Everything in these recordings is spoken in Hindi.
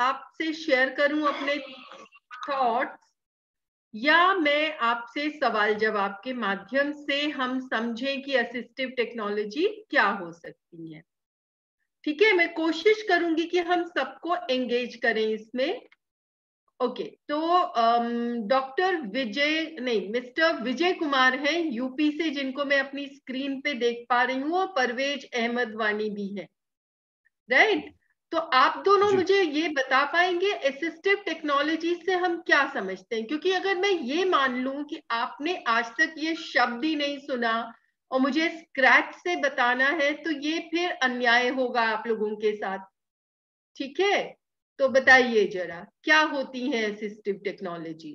आपसे शेयर करूं अपने थॉट्स, या मैं आपसे सवाल जवाब के माध्यम से हम समझें कि असिस्टिव टेक्नोलॉजी क्या हो सकती है। ठीक है, मैं कोशिश करूंगी कि हम सबको एंगेज करें इसमें। ओके, तो डॉक्टर विजय नहीं, मिस्टर विजय कुमार हैं यूपी से, जिनको मैं अपनी स्क्रीन पे देख पा रही हूँ, और परवेज अहमद वानी भी है, राइट। तो आप दोनों मुझे ये बता पाएंगे असिस्टिव टेक्नोलॉजी से हम क्या समझते हैं? क्योंकि अगर मैं ये मान लूं कि आपने आज तक ये शब्द ही नहीं सुना और मुझे स्क्रैच से बताना है, तो ये फिर अन्याय होगा आप लोगों के साथ। ठीक है, तो बताइए जरा, क्या होती हैं assistive technologies?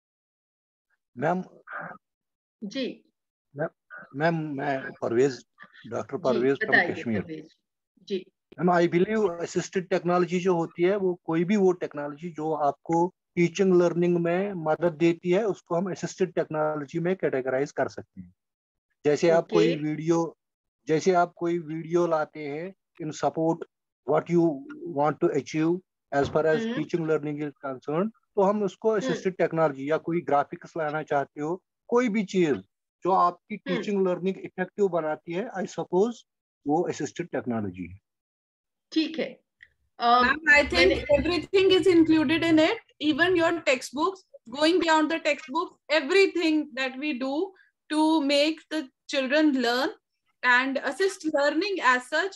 Ma'am ji ma'am मैं परवेज, डॉक्टर जी, परवेज फ्रॉम बताइए Kashmir. Parvez ji. Ma'am I believe assisted technology जो होती है वो कोई भी वो टेक्नोलॉजी जो आपको टीचिंग लर्निंग में मदद देती है, उसको हम असिस्टेड टेक्नोलॉजी में कैटेगराइज कर सकते हैं। जैसे आप ओके। कोई वीडियो लाते हैं in support what you want to achieve as far as teaching learning is concern, तो हम उसको असिस्टेड टेक्नोलॉजी, या कोई ग्राफिक्स लाना चाहते हो, कोई भी चीज जो आपकी टीचिंग लर्निंग इफेक्टिव बनाती है, आई सपोज वो असिस्टेड टेक्नोलॉजी है। ठीक है। Ma'am, I think everything is included in it, even your textbooks, going beyond the textbooks, everything that we do to make the children learn and assist learning as such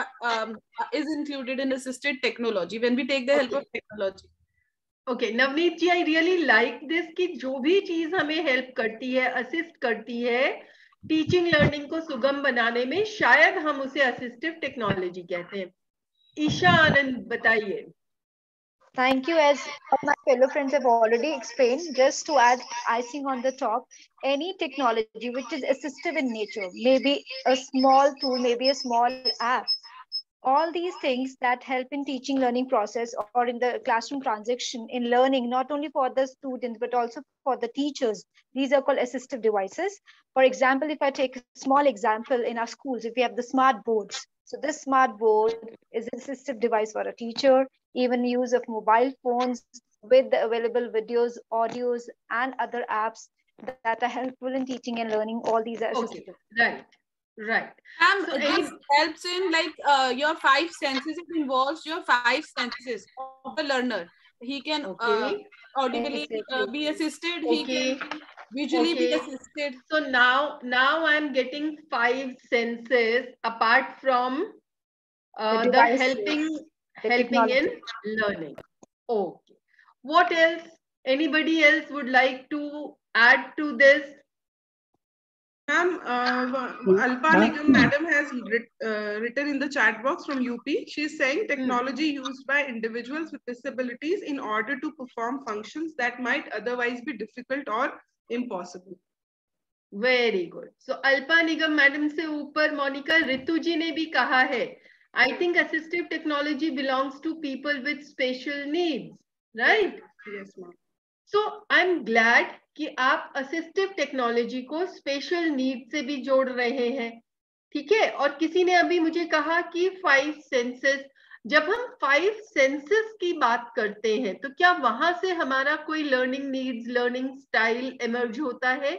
is included in assisted technology when we take the help of technology. Okay Navneet ji, I really like this कि जो भी चीज हमें हेल्प करती है, असिस्ट करती है टीचिंग लर्निंग को सुगम बनाने में, शायद हम उसे असिस्टिव टेक्नोलॉजी कहते हैं। ईशा आनंद, बताइए। Thank you. As my fellow friends have already explained, just to add icing on the top, any technology which is assistive in nature, maybe a small tool, maybe a small app, all these things that help in teaching learning process or in the classroom transition in learning, not only for the students but also for the teachers, these are called assistive devices. For example, if I take a small example, in our schools, if we have the smart boards, so this smart board is an assistive device for a teacher. Even use of mobile phones with the available videos, audios, and other apps that are helpful in teaching and learning, all these are assistive. Right. So this helps in like your five senses. It involves your five senses of the learner. He can audibly be assisted. He can visually be assisted. So now I'm getting five senses apart from the helping in learning. Okay. What else? Anybody else would like to add to this? Ma'am, Alpa Nigam madam has written in the chat box from UP. She is saying technology used by individuals with disabilities in order to perform functions that might otherwise be difficult or impossible. Very good. So Alpa Nigam madam se upar Monica Ritu ji ne bhi kaha hai, I think assistive technology belongs to people with special needs, right? Yes, ma'am. So I'm glad कि आप असिस्टिव टेक्नोलॉजी को स्पेशल नीड से भी जोड़ रहे हैं। ठीक है, और किसी ने अभी मुझे कहा कि 5 सेंसेस, जब हम 5 सेंसेस की बात करते हैं तो क्या वहां से हमारा कोई learning needs, learning style emerge होता है?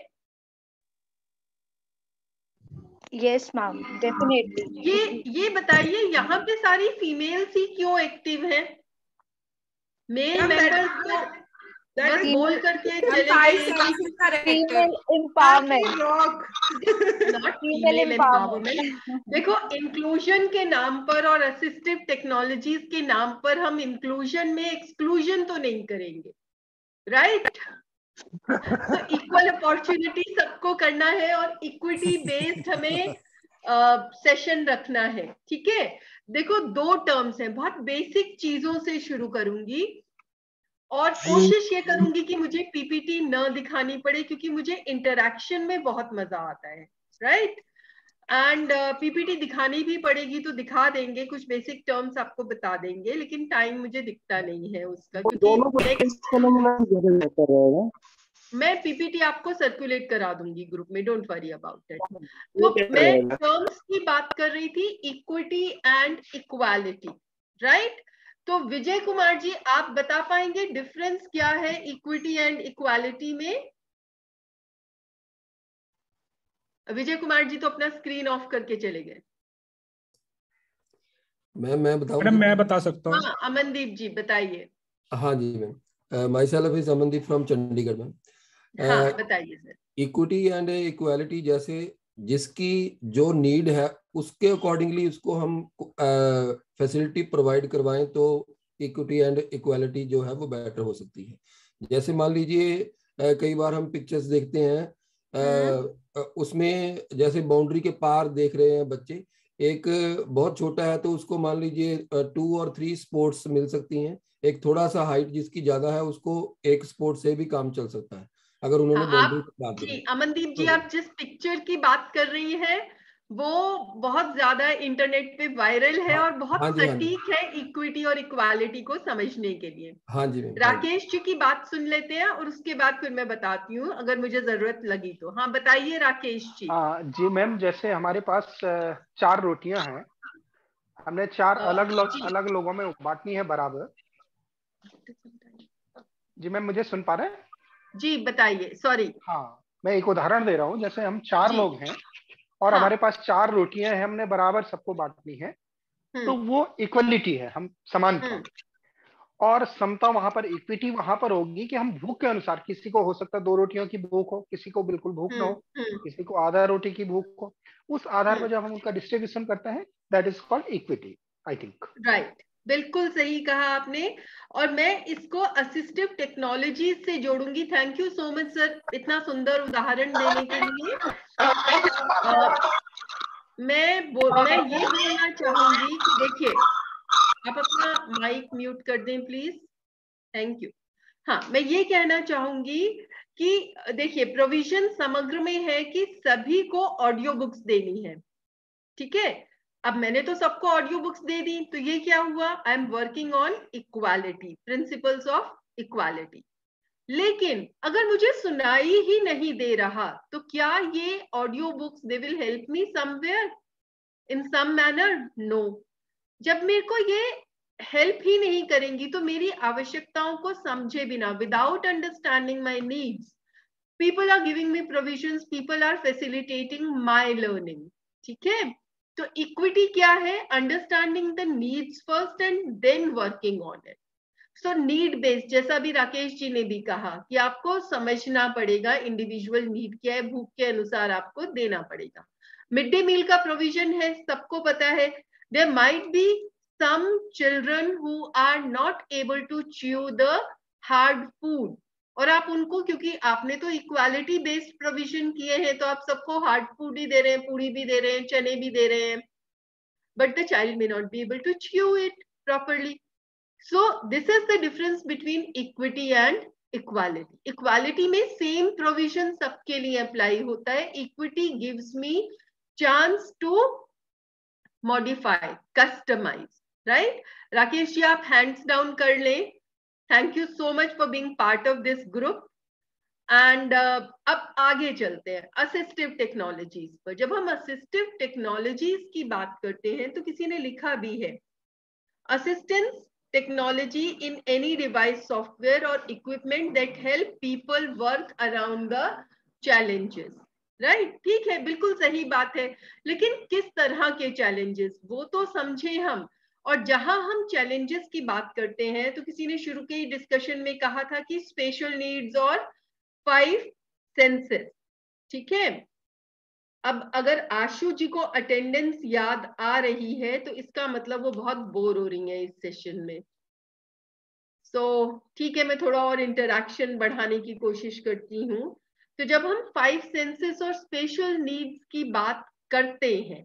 Yes ma'am, definitely. ये बताइए, यहाँ पे सारी फीमेल्स ही क्यों एक्टिव हैं? मेल मेंबर्स तो बस बोल करके चले गए। Female empowerment, not female empowerment. देखो, इंक्लूजन के नाम पर और असिस्टिव टेक्नोलॉजीज के नाम पर हम इंक्लूजन में एक्सक्लूजन तो नहीं करेंगे, राइट? तो इक्वल अपॉर्चुनिटी सबको करना है और इक्विटी बेस्ड हमें सेशन रखना है। ठीक है, देखो 2 टर्म्स हैं, बहुत बेसिक चीजों से शुरू करूंगी और कोशिश ये करूंगी कि मुझे पीपीटी न दिखानी पड़े, क्योंकि मुझे इंटरैक्शन में बहुत मजा आता है, राइट? एंड पीपीटी दिखानी भी पड़ेगी तो दिखा देंगे, कुछ बेसिक टर्म्स आपको बता देंगे, लेकिन टाइम मुझे दिखता नहीं है उसका, क्योंकि मैं पीपीटी आपको सर्कुलेट करा दूंगी ग्रुप में, डोंट वरी अबाउट इट। तो मैं टर्म्स की बात कर रही थी, इक्विटी एंड इक्वालिटी, राइट? तो विजय कुमार जी, आप बता पाएंगे डिफरेंस क्या है इक्विटी एंड इक्वालिटी में? विजय कुमार जी तो अपना स्क्रीन ऑफ करके चले गए। मैं बताऊं? मैडम मैं बता सकता हूँ। हाँ, अमनदीप जी बताइए। हाँ जी ma'am, my self is Amandeep from Chandigarh ma'am. हाँ बताइए सर। इक्विटी एंड इक्वालिटी, जैसे जिसकी जो नीड है उसके अकॉर्डिंगली उसको हम फैसिलिटी प्रोवाइड करवाएं तो इक्विटी एंड इक्वालिटी जो है वो बेटर हो सकती है। जैसे मान लीजिए कई बार हम पिक्चर्स देखते हैं, उसमें जैसे बाउंड्री के पार देख रहे हैं बच्चे, एक बहुत छोटा है तो उसको मान लीजिए 2 और 3 स्पोर्ट्स मिल सकती हैं। एक थोड़ा सा हाइट जिसकी ज्यादा है उसको एक स्पोर्ट से भी काम चल सकता है अगर उन्होंने बाउंड्री आप बात जी अमनदीप जी, आप जिस पिक्चर की बात कर रही हैं वो बहुत ज्यादा इंटरनेट पे वायरल है और बहुत हाँ जी, सटीक है इक्विटी और इक्वालिटी को समझने के लिए। हाँ जी मैम। राकेश जी की बात सुन लेते हैं और उसके बाद फिर मैं बताती हूँ अगर मुझे जरूरत लगी तो। हाँ बताइए राकेश जी। जी मैम, जैसे हमारे पास 4 रोटियां हैं, हमने 4 अलग लोगों में बांटनी है बराबर। जी मैम, मुझे सुन पा रहे हैं? जी बताइए, सॉरी। हाँ, मैं एक उदाहरण दे रहा हूँ। जैसे हम 4 लोग हैं और हाँ। हमारे पास 4 रोटियां हैं, हमने बराबर सबको बांटनी है, तो वो इक्वलिटी है, हम समानता। और समता वहां पर, इक्विटी वहां पर होगी कि हम भूख के अनुसार, किसी को हो सकता है 2 रोटियों की भूख हो, किसी को बिल्कुल भूख ना हो, किसी को आधा रोटी की भूख हो, उस आधार पर जब हम उनका डिस्ट्रीब्यूशन करते हैं, that is called equity, I think. Right, बिल्कुल सही कहा आपने। और मैं इसको असिस्टिव टेक्नोलॉजी से जोड़ूंगी। Thank you so much sir इतना सुंदर उदाहरण देने के लिए। मैं ये बोलना चाहूंगी कि देखिए, आप अपना माइक म्यूट कर दें प्लीज, थैंक यू। हाँ, मैं ये कहना चाहूंगी कि देखिए, प्रोविजन समग्र में है कि सभी को ऑडियो बुक्स देनी है, ठीक है। अब मैंने तो सबको ऑडियो बुक्स दे दी, तो ये क्या हुआ? I am working on equality, principles of equality. लेकिन अगर मुझे सुनाई ही नहीं दे रहा तो क्या ये audio books they will help me somewhere in some manner? No. जब मेरे को ये हेल्प ही नहीं करेंगी तो मेरी आवश्यकताओं को समझे बिना, without understanding my needs, people are giving me provisions, people are facilitating my learning, ठीक है। तो इक्विटी क्या है? Understanding the needs first and then working on it. So need based, जैसा भी राकेश जी ने भी कहा कि आपको समझना पड़ेगा इंडिविजुअल नीड क्या है, भूख के अनुसार आपको देना पड़ेगा। मिड डे मील का प्रोविजन है, सबको पता है। There might be some children who are not able to chew the hard food, और आप उनको, क्योंकि आपने तो इक्वालिटी बेस्ड प्रोविजन किए हैं तो आप सबको हार्ड फूड ही दे रहे हैं, पूरी भी दे रहे हैं, चने भी दे रहे हैं, but the child may not be able to chew it properly. So this is the difference between equity and equality. Equality में सेम प्रोविजन सबके लिए अप्लाई होता है, equity gives me chance to modify, customise, right. Rakesh ji आप हैंड्स डाउन कर लें। Thank you so much for being part of this group. And अब आगे चलते हैं असिस्टिव टेक्नोलॉजीज पर। जब हम असिस्टिव टेक्नोलॉजीज की बात करते हैं तो किसी ने लिखा भी है, assistance technology in any device, software और equipment that help people work around the challenges, right. ठीक है, बिल्कुल सही बात है, लेकिन किस तरह के चैलेंजेस वो तो समझे हम। और जहां हम चैलेंजेस की बात करते हैं तो किसी ने शुरू के डिस्कशन में कहा था कि स्पेशल नीड्स और 5 सेंसेस, ठीक है। अब अगर आशु जी को अटेंडेंस याद आ रही है तो इसका मतलब वो बहुत बोर हो रही है इस सेशन में। सो ठीक है, मैं थोड़ा और इंटरैक्शन बढ़ाने की कोशिश करती हूँ। तो जब हम 5 सेंसेस और स्पेशल नीड्स की बात करते हैं,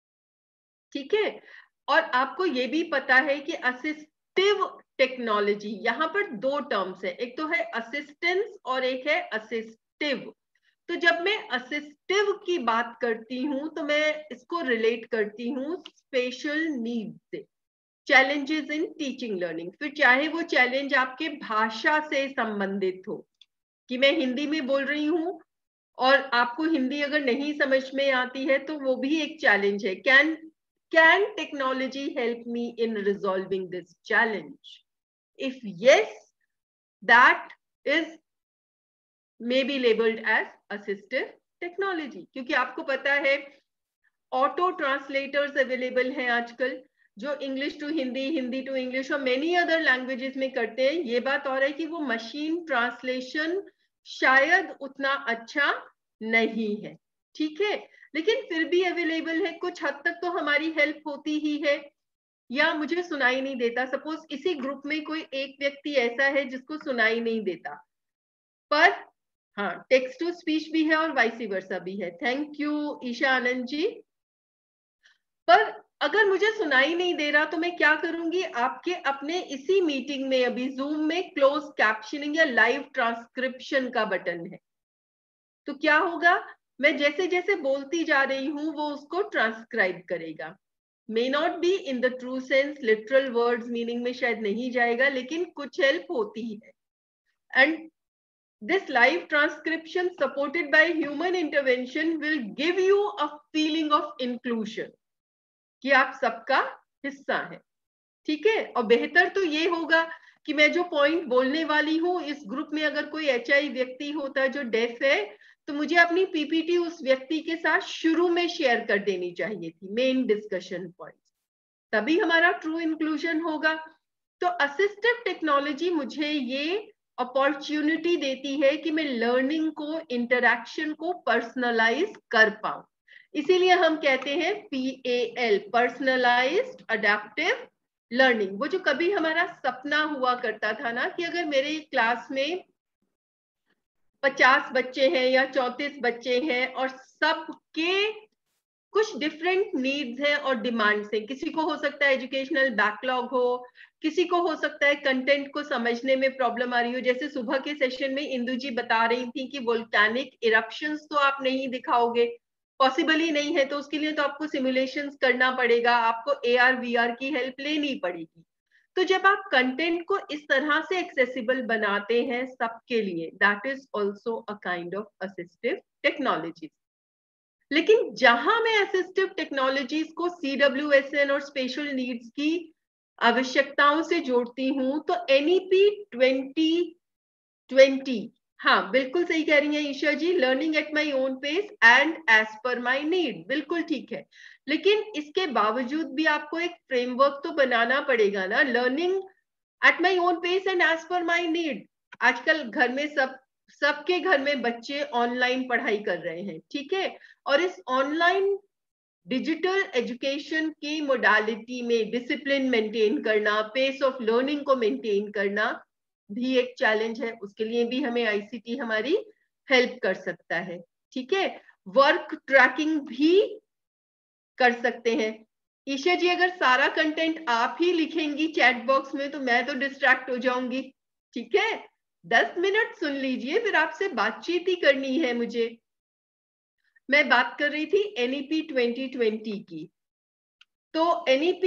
ठीक है, और आपको ये भी पता है कि असिस्टिव टेक्नोलॉजी, यहाँ पर 2 टर्म्स है, एक तो है असिस्टेंस और एक है असिस्टिव। तो जब मैं असिस्टिव की बात करती हूँ तो मैं इसको रिलेट करती हूँ स्पेशल नीड्स से, चैलेंजेस इन टीचिंग लर्निंग। फिर चाहे वो चैलेंज आपके भाषा से संबंधित हो, कि मैं हिंदी में बोल रही हूँ और आपको हिंदी अगर नहीं समझ में आती है तो वो भी एक चैलेंज है। Can technology help me in resolving this challenge? If yes, that is maybe labeled as assistive technology. क्योंकि आपको पता है ऑटो ट्रांसलेटर्स अवेलेबल हैं आजकल, जो English to Hindi, Hindi to English और मेनी अदर लैंग्वेजेस में करते हैं. ये बात और है कि वो मशीन ट्रांसलेशन शायद उतना अच्छा नहीं है, ठीक है, लेकिन फिर भी अवेलेबल है. कुछ हद तक तो हमारी हेल्प होती ही है. या मुझे सुनाई नहीं देता, सपोज इसी ग्रुप में कोई एक व्यक्ति ऐसा है जिसको सुनाई नहीं देता, पर हाँ टेक्स्ट टू स्पीच भी है और वाइस वर्सा भी है. Thank you Isha Anand ji. पर अगर मुझे सुनाई नहीं दे रहा तो मैं क्या करूंगी, आपके अपने इसी मीटिंग में अभी जूम में क्लोज कैप्शनिंग या लाइव ट्रांसक्रिप्शन का बटन है. तो क्या होगा, मैं जैसे जैसे बोलती जा रही हूं वो उसको ट्रांसक्राइब करेगा. May not be in the true sense, literal words meaning में शायद नहीं जाएगा, लेकिन कुछ हेल्प होती है. And this live transcription supported by human intervention will give you a feeling of inclusion, कि आप सबका हिस्सा है, ठीक है. और बेहतर तो ये होगा कि मैं जो पॉइंट बोलने वाली हूं, इस ग्रुप में अगर कोई HI व्यक्ति होता है जो डेफ है, तो मुझे अपनी पीपीटी उस व्यक्ति के साथ शुरू में शेयर कर देनी चाहिए थी, मेन डिस्कशन पॉइंट, तभी हमारा ट्रू इंक्लूजन होगा. तो असिस्टिव टेक्नोलॉजी मुझे ये अपॉर्चुनिटी देती है कि मैं लर्निंग को, इंटरैक्शन को पर्सनलाइज कर पाऊं. इसीलिए हम कहते हैं PAL, पर्सनलाइज्ड अडैप्टिव लर्निंग. वो जो कभी हमारा सपना हुआ करता था ना, कि अगर मेरे क्लास में 50 बच्चे हैं या 34 बच्चे हैं और सबके कुछ डिफरेंट नीड्स हैं और डिमांड्स हैं. किसी को हो सकता है एजुकेशनल बैकलॉग हो, किसी को हो सकता है कंटेंट को समझने में प्रॉब्लम आ रही हो. जैसे सुबह के सेशन में इंदु जी बता रही थी कि वोल्केनिक इरप्शंस तो आप नहीं दिखाओगे, पॉसिबल ही नहीं है, तो उसके लिए तो आपको सिमुलेशंस करना पड़ेगा, आपको AR VR की हेल्प लेनी पड़ेगी. तो जब आप कंटेंट को इस तरह से एक्सेसिबल बनाते हैं सबके लिए, that is also a kind of assistive technology. लेकिन जहां मैं असिस्टिव टेक्नोलॉजीज को CWSN और स्पेशल नीड्स की आवश्यकताओं से जोड़ती हूं, तो NEP 2020, हाँ बिल्कुल सही कह रही हैं Isha ji, learning at my own pace and as per my need, बिल्कुल ठीक है. लेकिन इसके बावजूद भी आपको एक फ्रेमवर्क तो बनाना पड़ेगा ना. Learning at my own pace and as per my need. आजकल घर में सबके घर में बच्चे ऑनलाइन पढ़ाई कर रहे हैं, ठीक है, और इस ऑनलाइन डिजिटल एजुकेशन की मोडालिटी में डिसिप्लिन मेंटेन करना, पेस ऑफ लर्निंग को मेंटेन करना भी एक चैलेंज है. उसके लिए भी हमें ICT हमारी हेल्प कर सकता है, ठीक है. वर्क ट्रैकिंग भी कर सकते हैं. ईशा जी अगर सारा कंटेंट आप ही लिखेंगी चैट बॉक्स में तो मैं तो डिस्ट्रैक्ट हो जाऊंगी, ठीक है. 10 मिनट सुन लीजिए, फिर आपसे बातचीत ही करनी है मुझे. मैं बात कर रही थी NEP 2020 की. तो NEP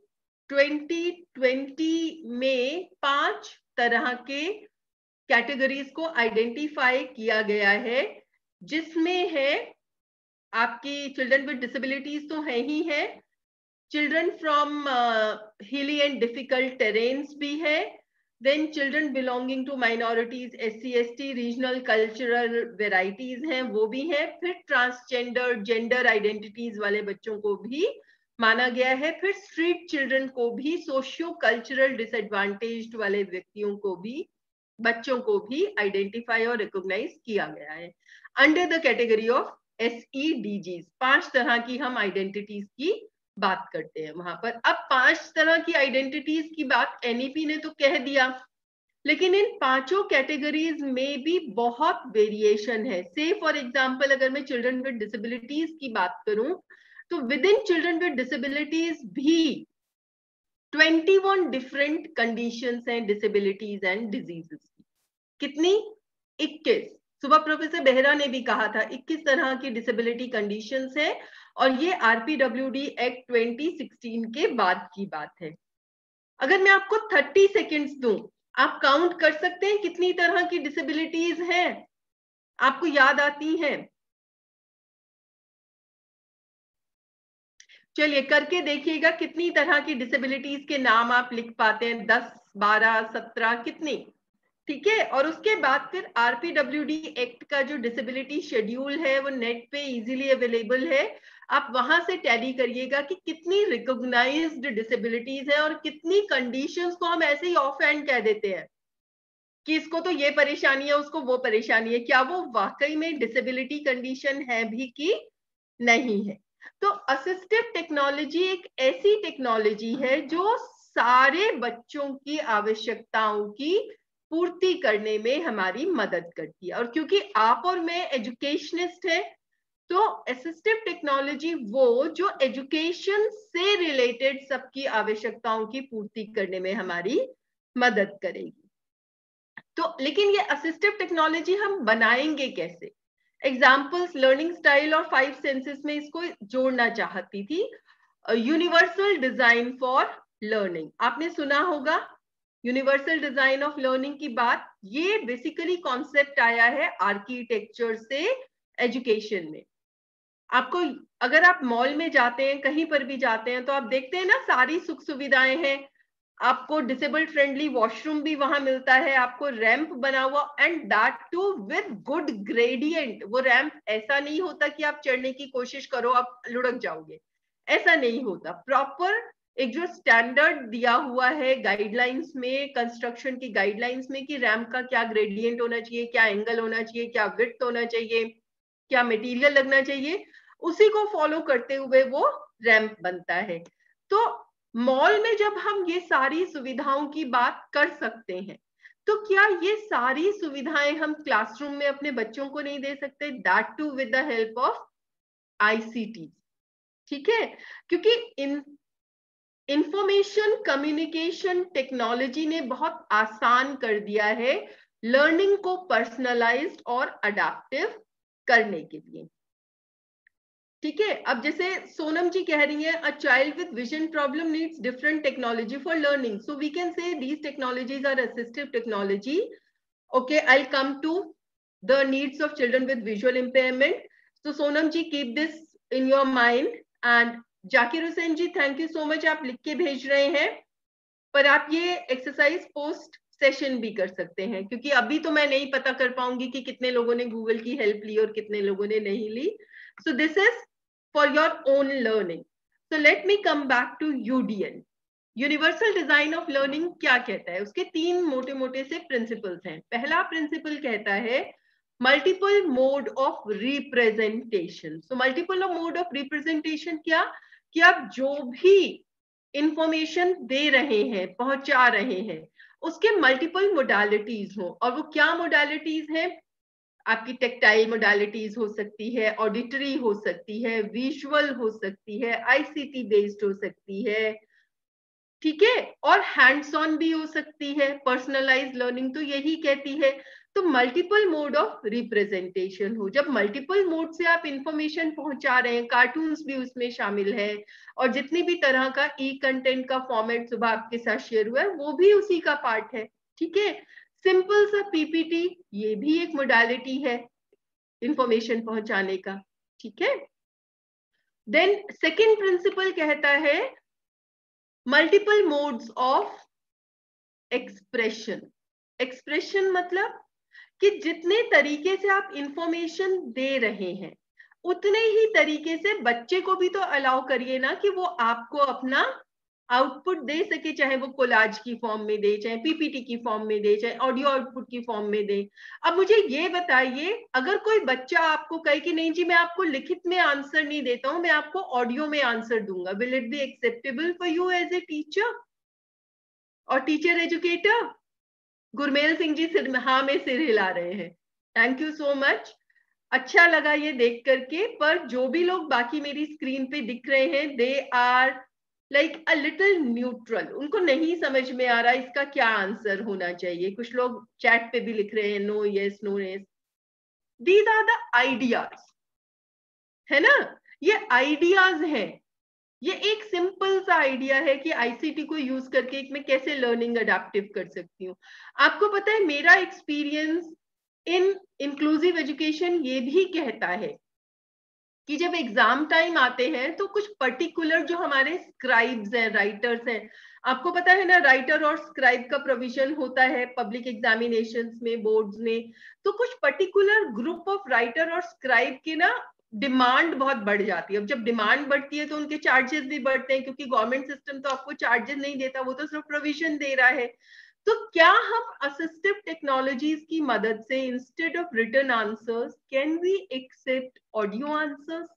2020 में 5 तरह के कैटेगरीज को आइडेंटिफाई किया गया है, जिसमें है आपकी चिल्ड्रन विद डिसेबिलिटीज तो है ही है, children from hilly and difficult terrains भी है, then children belonging to minorities, SC ST, regional cultural varieties हैं वो भी है, फिर ट्रांसजेंडर, जेंडर आइडेंटिटीज वाले बच्चों को भी माना गया है, फिर स्ट्रीट चिल्ड्रन को भी, सोशियो कल्चरल डिसएडवांटेज्ड वाले व्यक्तियों को भी, बच्चों को भी आइडेंटिफाई और रिकॉग्नाइज किया गया है under the category of SEDGs. 5 तरह की हम आइडेंटिटीज की बात करते हैं वहां पर. अब 5 तरह की आइडेंटिटीज की बात NEP ने तो कह दिया, लेकिन इन 5 कैटेगरीज में भी बहुत वेरिएशन है. से फॉर एग्जांपल अगर मैं चिल्ड्रन विद डिसेबिलिटीज की बात करूं, तो within children with disabilities भी 21 डिफरेंट कंडीशंस हैं डिसेबिलिटीज एंड डिजीजेस की. कितनी? 21. सुबह प्रोफेसर बेहरा ने भी कहा था 21 तरह की डिसेबिलिटी कंडीशंस है, और ये RPWD एक्ट 2016 के बाद की बात है. अगर मैं आपको 30 सेकेंड्स दूं, आप काउंट कर सकते हैं कितनी तरह की डिसेबिलिटीज हैं आपको याद आती हैं? चलिए करके देखिएगा कितनी तरह की डिसेबिलिटीज के नाम आप लिख पाते हैं, 10, 12, 17, कितनी, ठीक है। और उसके बाद फिर आरपीडब्ल्यूडी एक्ट का जो डिसेबिलिटी शेड्यूल है वो नेट पे इजीली अवेलेबल है, आप वहां से टैली करिएगा कि कितनी रिकॉग्नाइज्ड डिसेबिलिटीज है और कितनी कंडीशंस को हम ऐसे ही ऑफ हैंड कह देते हैं कि इसको तो ये परेशानी है, उसको वो परेशानी है, क्या वो वाकई में डिसेबिलिटी कंडीशन है भी कि नहीं है। तो असिस्टिव टेक्नोलॉजी एक ऐसी टेक्नोलॉजी है जो सारे बच्चों की आवश्यकताओं की पूर्ति करने में हमारी मदद करती है। और क्योंकि आप और मैं एजुकेशनिस्ट है, तो असिस्टिव टेक्नोलॉजी वो जो एजुकेशन से रिलेटेड सबकी आवश्यकताओं की पूर्ति करने में हमारी मदद करेगी। तो लेकिन ये असिस्टिव टेक्नोलॉजी हम बनाएंगे कैसे? एग्जाम्पल्स लर्निंग स्टाइल और 5 सेंसेस में इसको जोड़ना चाहती थी। यूनिवर्सल डिजाइन फॉर लर्निंग, आपने सुना होगा यूनिवर्सल डिजाइन ऑफ लर्निंग की बात। ये बेसिकली कॉन्सेप्ट आया है आर्किटेक्चर से एजुकेशन में। आपको अगर आप मॉल में जाते हैं, कहीं पर भी जाते हैं, तो आप देखते हैं ना सारी सुख सुविधाएं हैं, आपको डिसेबल्ड फ्रेंडली वॉशरूम भी वहां मिलता है, आपको रैंप बना हुआ, and that too with good gradient. वो रैंप ऐसा नहीं होता कि आप चढ़ने की कोशिश करो आप लुढ़क जाओगे, ऐसा नहीं होता। प्रॉपर एक जो स्टैंडर्ड दिया हुआ है गाइडलाइंस में, कंस्ट्रक्शन की गाइडलाइंस में, कि रैंप का क्या ग्रेडियंट होना चाहिए, क्या एंगल होना चाहिए, क्या विड्थ होना चाहिए, क्या मटेरियल लगना चाहिए, उसी को फॉलो करते हुए वो रैंप बनता है। तो मॉल में जब हम ये सारी सुविधाओं की बात कर सकते हैं, तो क्या ये सारी सुविधाएं हम क्लासरूम में अपने बच्चों को नहीं दे सकते? That too with the help of ICT, ठीक है। क्योंकि इंफॉर्मेशन कम्युनिकेशन टेक्नोलॉजी ने बहुत आसान कर दिया है लर्निंग को पर्सनलाइज्ड और अडैप्टिव करने के लिए, ठीक है। अब जैसे सोनम जी कह रही हैं, a child with vision problem needs different technology for learning, so we can say these technologies are assistive technology. Okay, I come to the needs of children with visual impairment. So Sonam ji, keep this in your mind, and Zakir Hussain ji, thank you so much, आप लिख के भेज रहे हैं, पर आप ये एक्सरसाइज पोस्ट सेशन भी कर सकते हैं, क्योंकि अभी तो मैं नहीं पता कर पाऊंगी कि कितने लोगों ने गूगल की हेल्प ली और कितने लोगों ने नहीं ली। So this is for your own learning. So let me come back to UDL. Universal design of learning क्या कहता है? उसके 3 मोटे मोटे से प्रिंसिपल्स हैं। पहला प्रिंसिपल कहता है multiple mode of representation. So multiple mode of representation क्या? कि आप जो भी इंफॉर्मेशन दे रहे हैं, पहुंचा रहे हैं, उसके मल्टीपल मोडालिटीज हो। और वो क्या मोडालिटीज हैं? आपकी टेक्टाइल मोडालिटीज हो सकती है, ऑडिटरी हो सकती है, विजुअल हो सकती है, आईसीटी बेस्ड हो सकती है, ठीक है, और हैंड्स ऑन भी हो सकती है। पर्सनलाइज्ड लर्निंग तो यही कहती है। तो मल्टीपल मोड ऑफ रिप्रेजेंटेशन हो, जब मल्टीपल मोड से आप इंफॉर्मेशन पहुंचा रहे हैं, कार्टून्स भी उसमें शामिल है, और जितनी भी तरह का ई कंटेंट का फॉर्मेट सुबह आपके साथ शेयर हुआ है वो भी उसी का पार्ट है, ठीक है। सिंपल सा पीपीटी, ये भी एक मोडालिटी है इंफॉर्मेशन पहुंचाने का, ठीक है। देन सेकेंड प्रिंसिपल कहता है multiple modes of expression. Expression मतलब कि जितने तरीके से आप इंफॉर्मेशन दे रहे हैं, उतने ही तरीके से बच्चे को भी तो अलाउ करिए ना कि वो आपको अपना आउटपुट दे सके, चाहे वो कोलाज की फॉर्म में दे, चाहे पीपीटी की फॉर्म में दे, चाहे ऑडियो आउटपुट की फॉर्म में दे। अब मुझे ये बताइए, अगर कोई बच्चा आपको कहे कि नहीं जी मैं आपको लिखित में आंसर नहीं देता हूं, मैं आपको ऑडियो में आंसर दूंगा, will it be acceptable for you as a teacher और टीचर एजुकेटर? गुरमेल सिंह जी हाँ में सिर हिला रहे हैं, थैंक यू सो मच, अच्छा लगा ये देख करके। पर जो भी लोग बाकी मेरी स्क्रीन पे दिख रहे हैं, they are like a little neutral, उनको नहीं समझ में आ रहा इसका क्या आंसर होना चाहिए। कुछ लोग चैट पे भी लिख रहे हैं no yes no yes. These are the ideas, है ना, ये आइडियाज हैं। ये एक सिंपल सा आइडिया है कि आईसीटी को यूज करके मैं कैसे लर्निंग अडेप्टिव कर सकती हूँ। आपको पता है मेरा एक्सपीरियंस इन इंक्लूसिव एजुकेशन ये भी कहता है कि जब एग्जाम टाइम आते हैं तो कुछ पर्टिकुलर जो हमारे स्क्राइब्स हैं, राइटर्स हैं, आपको पता है ना राइटर और स्क्राइब का प्रोविजन होता है पब्लिक एग्जामिनेशंस में, बोर्ड्स में, तो कुछ पर्टिकुलर ग्रुप ऑफ राइटर और स्क्राइब की ना डिमांड बहुत बढ़ जाती है। अब जब डिमांड बढ़ती है तो उनके चार्जेस भी बढ़ते हैं, क्योंकि गवर्नमेंट सिस्टम तो आपको चार्जेस नहीं देता, वो तो सिर्फ प्रोविजन दे रहा है। तो क्या हम असिस्टिव टेक्नोलॉजीज की मदद से instead of written answers can we accept audio answers?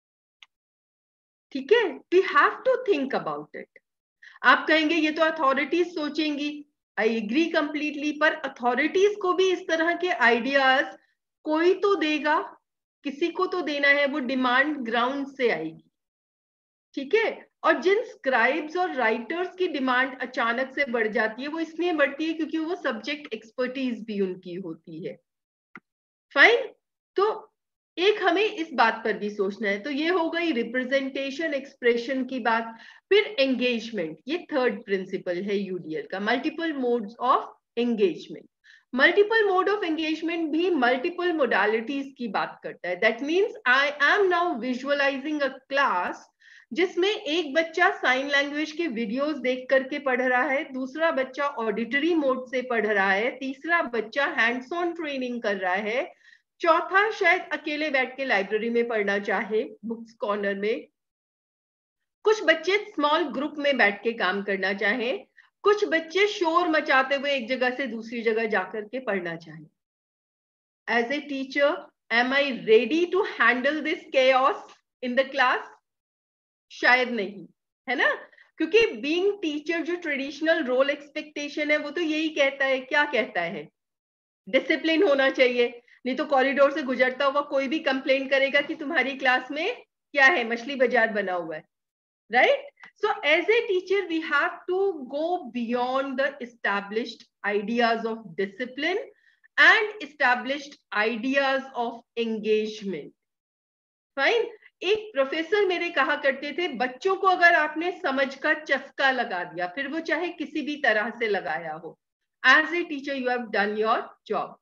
ठीक है, we have to think about it. आप कहेंगे ये तो अथॉरिटीज सोचेंगी, आई एग्री कंप्लीटली, पर अथॉरिटीज को भी इस तरह के आइडियाज कोई तो देगा, किसी को तो देना है, वो डिमांड ग्राउंड से आएगी। ठीक है, और जिन स्क्राइब्स और राइटर्स की डिमांड अचानक से बढ़ जाती है, वो इसलिए बढ़ती है क्योंकि वो सब्जेक्ट एक्सपर्टीज भी उनकी होती है। फाइन, तो एक हमें इस बात पर भी सोचना है। तो ये हो गई रिप्रेजेंटेशन, एक्सप्रेशन की बात। फिर एंगेजमेंट, ये थर्ड प्रिंसिपल है यूडीएल का, multiple modes of engagement. Multiple mode of engagement भी मल्टीपल मोडालिटीज की बात करता है। That means I am now visualising a class जिसमें एक बच्चा साइन लैंग्वेज के वीडियोस देख करके पढ़ रहा है, दूसरा बच्चा ऑडिटरी मोड से पढ़ रहा है, तीसरा बच्चा हैंड्स ऑन ट्रेनिंग कर रहा है, चौथा शायद अकेले बैठ के लाइब्रेरी में पढ़ना चाहे, बुक्स कॉर्नर में, कुछ बच्चे स्मॉल ग्रुप में बैठ के काम करना चाहें, कुछ बच्चे शोर मचाते हुए एक जगह से दूसरी जगह जाकर के पढ़ना चाहें। As a teacher, am I ready to handle this chaos in the class? शायद नहीं, है ना, क्योंकि बीइंग टीचर जो ट्रेडिशनल रोल एक्सपेक्टेशन है वो तो यही कहता है, क्या कहता है, डिसिप्लिन होना चाहिए, नहीं तो कॉरिडोर से गुजरता हुआ कोई भी कंप्लेंट करेगा कि तुम्हारी क्लास में क्या है, मछली बाजार बना हुआ है, right? So as a teacher we have to go beyond the established ideas of discipline and established ideas of engagement. Fine, एक प्रोफेसर मेरे कहा करते थे, बच्चों को अगर आपने समझ का चस्का लगा दिया, फिर वो चाहे किसी भी तरह से लगाया हो, as a teacher you have done your job.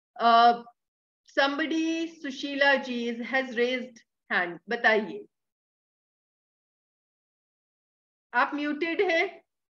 somebody, Sushila ji has raised hand, बताइए, आप म्यूटेड हैं?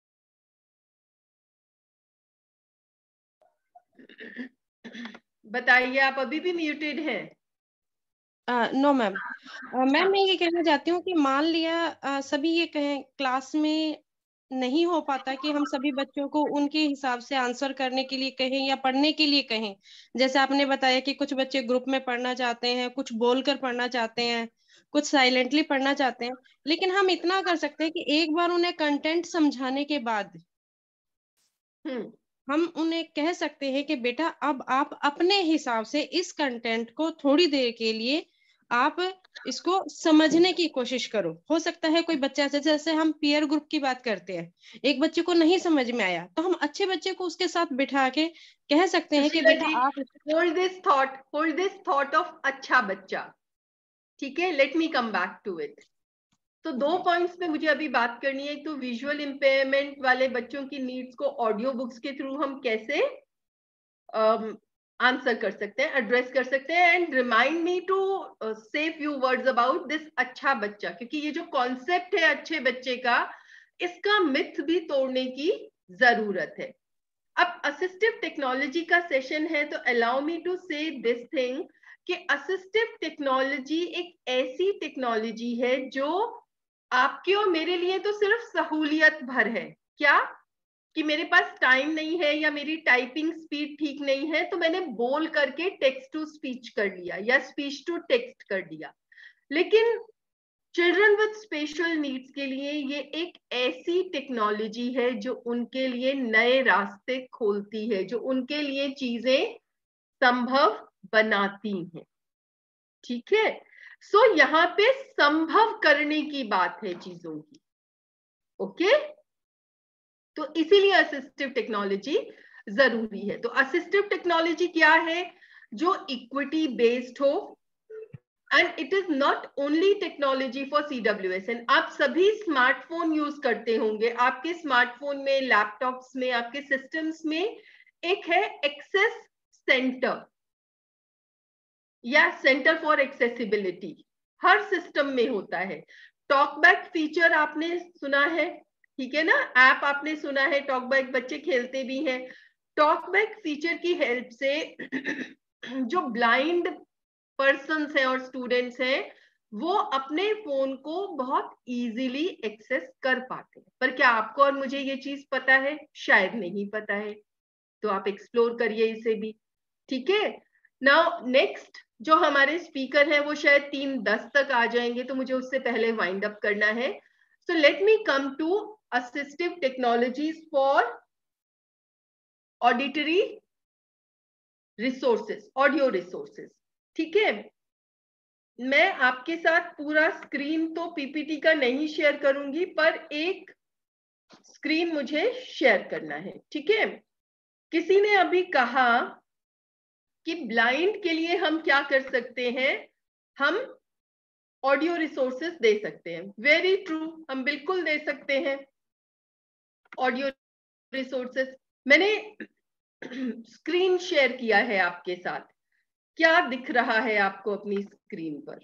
बताइए, आप अभी भी म्यूटेड हैं? No ma'am. मैम मैं ये कहना चाहती हूँ कि मान लिया सभी ये कहें क्लास में नहीं हो पाता कि हम सभी बच्चों को उनके हिसाब से आंसर करने के लिए कहें या पढ़ने के लिए कहें। जैसे आपने बताया कि कुछ बच्चे ग्रुप में पढ़ना चाहते हैं, कुछ बोलकर पढ़ना चाहते हैं, कुछ साइलेंटली पढ़ना चाहते हैं, लेकिन हम इतना कर सकते हैं कि एक बार उन्हें कंटेंट समझाने के बाद हम उन्हें कह सकते हैं कि बेटा अब आप अपने हिसाब से इस कंटेंट को थोड़ी देर के लिए आप इसको समझने की कोशिश करो। हो सकता है कोई बच्चा, जैसे हम पीयर ग्रुप की बात करते हैं, एक बच्चे को नहीं समझ में आया तो हम अच्छे बच्चे को उसके साथ बिठा के कह सकते हैं कि बेटा आप होल्ड दिस थॉट ऑफ अच्छा बच्चा। ठीक है, let me come back to it. तो दो पॉइंट्स पे मुझे अभी बात करनी है। तो विजुअल इम्पेयरमेंट वाले बच्चों की नीड्स को ऑडियो बुक्स के थ्रू हम कैसे आंसर कर सकते हैं, एड्रेस कर सकते हैं। And remind me to say few words about this अच्छा बच्चा, क्योंकि ये जो कॉन्सेप्ट है अच्छे बच्चे का, इसका मिथ भी तोड़ने की जरूरत है। अब असिस्टिव टेक्नोलॉजी का सेशन है, तो allow me to say this thing कि असिस्टिव टेक्नोलॉजी एक ऐसी टेक्नोलॉजी है जो आपके और मेरे लिए तो सिर्फ सहूलियत भर है। क्या कि मेरे पास टाइम नहीं है या मेरी टाइपिंग स्पीड ठीक नहीं है, तो मैंने बोल करके टेक्स्ट टू स्पीच कर लिया या स्पीच टू टेक्स्ट कर दिया। लेकिन चिल्ड्रन विद स्पेशल नीड्स के लिए ये एक ऐसी टेक्नोलॉजी है जो उनके लिए नए रास्ते खोलती है, जो उनके लिए चीजें संभव बनाती हैं। ठीक है, सो यहाँ पे संभव करने की बात है चीजों की। ओके, तो इसीलिए असिस्टिव टेक्नोलॉजी जरूरी है। तो असिस्टिव टेक्नोलॉजी क्या है? जो इक्विटी बेस्ड हो, and it is not only technology for CWSN। आप सभी स्मार्टफोन यूज करते होंगे, आपके स्मार्टफोन में, लैपटॉप्स में, आपके सिस्टम्स में एक है एक्सेस सेंटर या सेंटर फॉर एक्सेसिबिलिटी। हर सिस्टम में होता है। टॉक बैक फीचर आपने सुना है, ठीक है ना, ऐप आपने सुना है, टॉक बैक बच्चे खेलते भी हैं। टॉक बैक फीचर की हेल्प से जो ब्लाइंड पर्सन्स हैं और स्टूडेंट्स हैं वो अपने फोन को बहुत इजीली एक्सेस कर पाते हैं। पर क्या आपको और मुझे ये चीज पता है? शायद नहीं पता है, तो आप एक्सप्लोर करिए इसे भी, ठीक है। नाउ नेक्स्ट जो हमारे स्पीकर हैं वो शायद 3:10 तक आ जाएंगे, तो मुझे उससे पहले वाइंड अप करना है। So let me come to assistive technologies for auditory resources, audio resources, ठीक है। मैं आपके साथ पूरा स्क्रीन तो पीपीटी का नहीं शेयर करूंगी, पर एक स्क्रीन मुझे शेयर करना है, ठीक है। किसी ने अभी कहा कि ब्लाइंड के लिए हम क्या कर सकते हैं, हम ऑडियो रिसोर्सेज दे सकते हैं। वेरी ट्रू, हम बिल्कुल दे सकते हैं ऑडियो रिसोर्सेज। मैंने स्क्रीन शेयर किया है आपके साथ, क्या दिख रहा है आपको अपनी स्क्रीन पर?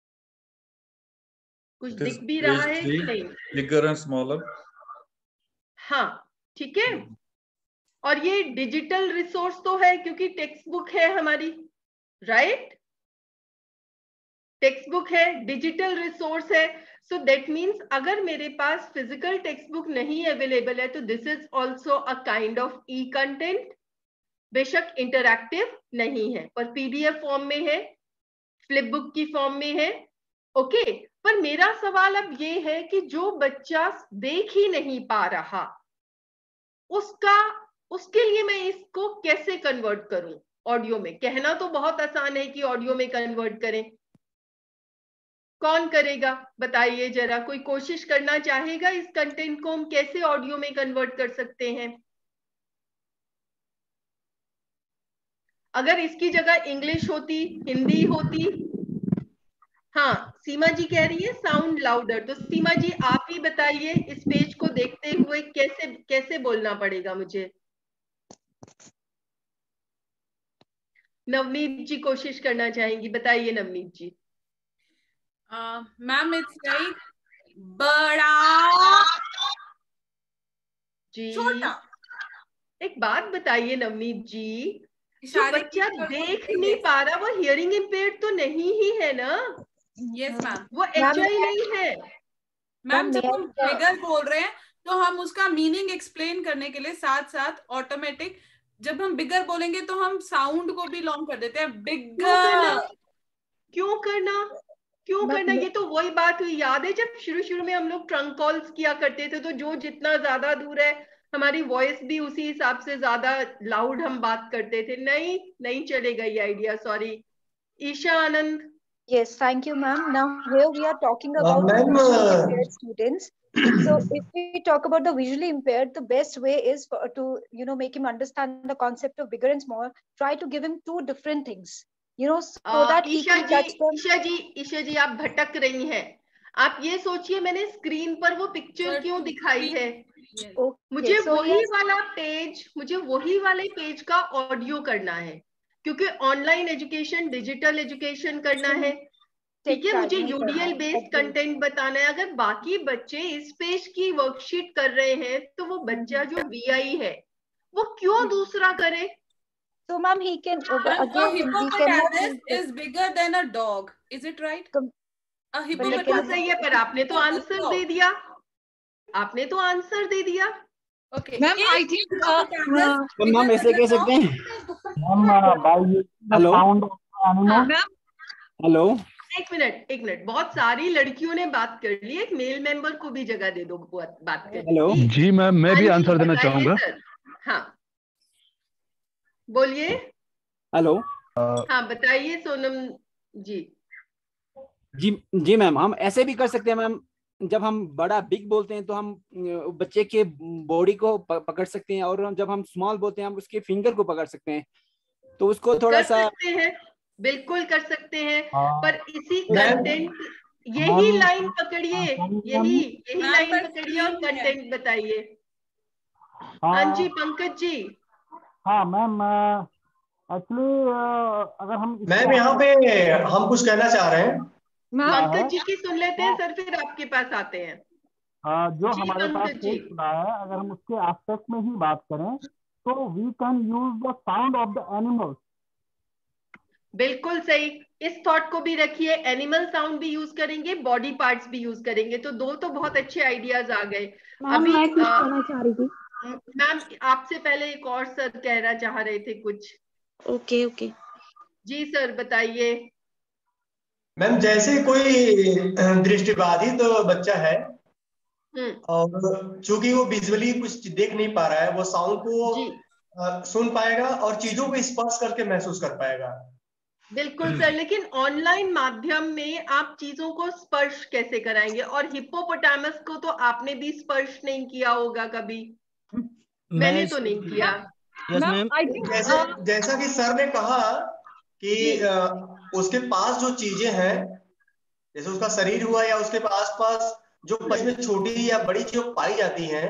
कुछ दिख भी रहा है कि नहीं? बिगर एंड स्मॉलर, हाँ ठीक है। और ये डिजिटल रिसोर्स तो है क्योंकि टेक्स्ट बुक है हमारी, राइट? टेक्स्ट बुक है, डिजिटल रिसोर्स है। सो दैट मीन्स अगर मेरे पास फिजिकल टेक्स्ट बुक नहीं अवेलेबल है तो this is also a kind of e content. बेशक इंटरैक्टिव नहीं है पर पीडीएफ फॉर्म में है, फ्लिप बुक की फॉर्म में है, ओके। पर मेरा सवाल अब ये है कि जो बच्चा देख ही नहीं पा रहा उसके लिए मैं इसको कैसे कन्वर्ट करूं ऑडियो में? कहना तो बहुत आसान है कि ऑडियो में कन्वर्ट करें, कौन करेगा बताइए जरा? कोई कोशिश करना चाहेगा इस कंटेंट को हम कैसे ऑडियो में कन्वर्ट कर सकते हैं? अगर इसकी जगह इंग्लिश होती, हिंदी होती। हाँ सीमा जी कह रही है साउंड लाउडर, तो सीमा जी आप ही बताइए इस पेज को देखते हुए कैसे कैसे बोलना पड़ेगा मुझे? नवनीत जी कोशिश करना चाहेंगी, बताइए Navneet ji. Ma'am it's like बड़ा जी छोटा। एक बात बताइए नवनीत जी, जो इशारे बच्चा की देख नहीं पा रहा वो हियरिंग इम्पेयर्ड तो नहीं ही है ना? यस मैम, वो एचआई नहीं है मैम। जब हम बिगर बोल रहे हैं तो हम उसका मीनिंग एक्सप्लेन करने के लिए साथ साथ ऑटोमेटिक जब हम बिगर बोलेंगे तो हम साउंड को भी लॉन्ग कर देते हैं। बिगर क्यों करना? ये तो वही बात हुई, याद है जब शुरू में हम लोग ट्रंक कॉल्स किया करते थे तो जो जितना ज्यादा दूर है हमारी वॉइस भी उसी हिसाब से ज्यादा लाउड हम बात करते थे। नहीं चलेगा ये idea, sorry. Isha Anand. Yes, thank you, ma'am. Now here we are talking about visually impaired students. So if we talk about the visually impaired, the best way is to make him understand the concept of bigger and small. Try to give him two different things, so that he can touch them. Isha ji आप भटक रही हैं। आप ये सोचिए मैंने स्क्रीन पर वो पिक्चर क्यों दिखाई है? मुझे वही वाले पेज का ऑडियो करना है क्योंकि ऑनलाइन एजुकेशन, डिजिटल एजुकेशन करना है, ठीक है। मुझे यूडीएल बेस्ड कंटेंट बताना है। अगर बाकी बच्चे इस पेज की वर्कशीट कर रहे हैं तो वो बच्चा जो वीआई है वो क्यों दूसरा करे? So ma'am, he can hippopotamus is bigger than a dog, is it right? A hippopotamus सही है, पर आपने तो आंसर दे दिया। Okay. Ma'am I think ma'am ऐसे कह सकते हैं हेलो हेलो एक मिनट बहुत सारी लड़कियों ने बात कर ली, एक मेल मेंबर को भी जगह दे दो बात कर। हेलो जी मैम, मैं भी आंसर देना चाहूंगा। हाँ बोलिए। हेलो हाँ बताइए सोनम जी। जी मैम, हम ऐसे भी कर सकते हैं मैम। जब हम बड़ा बिग बोलते हैं तो हम बच्चे के बॉडी को पकड़ सकते हैं, और जब हम स्मॉल बोलते हैं हम उसके फिंगर को पकड़ सकते हैं, तो उसको थोड़ा सा सकते हैं, बिल्कुल कर सकते हैं। पर इसी कंटेंट यही लाइन पकड़िए, यही लाइन पकड़िए और कंटेंट बताइए। हाँ जी पंकज जी। हाँ मैम, एक्चुअली अगर हम मैम यहाँ पे हम कुछ कहना चाह रहे हैं। पंकज जी की सुन लेते हैं सर, फिर आपके पास आते हैं। जो हमारे पास पेज खुला है, अगर हम उसके एस्पेक्ट में ही बात करें तो we can use the sound of the animals. बिल्कुल सही, इस थॉट को भी रखिए, एनिमल साउंड भी यूज करेंगे, बॉडी पार्ट्स भी यूज करेंगे, तो दो तो बहुत अच्छे आइडियाज आ गए। अभी मैं कुछ कहना चाह रही थी मैम, आपसे पहले एक और सर कहना चाह रहे थे कुछ। ओके ओके जी सर बताइए। मैम, जैसे कोई दृष्टिबाधित बच्चा है और चूंकि वो विजुअली कुछ देख नहीं पा रहा है, वो साउंड को सुन पाएगा और चीजों को स्पर्श करके महसूस कर पाएगा। बिल्कुल सर, लेकिन ऑनलाइन माध्यम में आप चीजों को स्पर्श कैसे कराएंगे? और हिप्पोपोटामस को तो आपने भी स्पर्श नहीं किया होगा कभी। मैंने तो नहीं किया। जैसा कि सर ने कहा कि उसके पास जो चीजें हैं, जैसे उसका शरीर हुआ या उसके आसपास जो में छोटी या बड़ी चीजें पाई जाती हैं,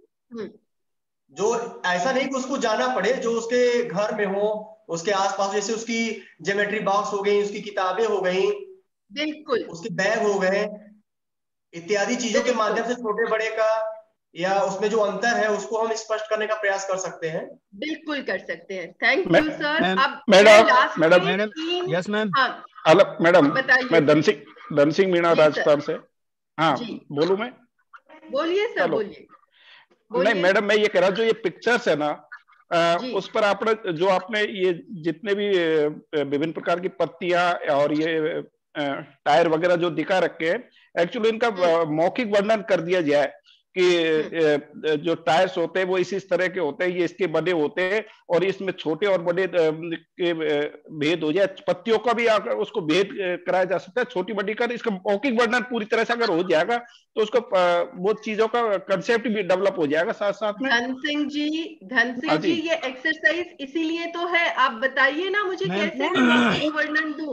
जो ऐसा नहीं कि उसको जाना पड़े, जो उसके घर में हो, उसके आसपास, जैसे उसकी ज्योमेट्री बॉक्स हो गई, उसकी किताबें हो गई, बिल्कुल उसके बैग हो गए, इत्यादि चीजों के माध्यम से छोटे बड़े का या उसमें जो अंतर है उसको हम स्पष्ट करने का प्रयास कर सकते हैं। बिल्कुल कर सकते हैं। Thank you sir. अब मैडम यस मैम, मैडम मैं धन सिंह मीणा राजस्थान से। हाँ बोलूं मैं? बोलिए सर, बोलिए। नहीं मैडम, मैं ये कह रहा हूँ, जो ये पिक्चर्स है ना, उस पर आपने ये जितने भी विभिन्न प्रकार की पत्तियां और ये टायर वगैरह जो दिखा रखे हैं, एक्चुअली इनका मौखिक वर्णन कर दिया जाए कि जो टायर्स होते हैं वो इस तरह के होते हैं, ये इसके बने होते हैं, और इसमें छोटे और बड़े के भेद हो जाए। पत्तियों का भी अगर उसको भेद कराया जा सकता है, छोटी बड़ी का, इसका मौखिक वर्णन पूरी तरह से अगर हो जाएगा तो उसको वो चीजों का कंसेप्ट भी डेवलप हो जाएगा साथ साथ में। धन सिंह जी ये एक्सरसाइज इसीलिए तो है। आप बताइए ना मुझे कैसे मौखिक वर्णन दूं।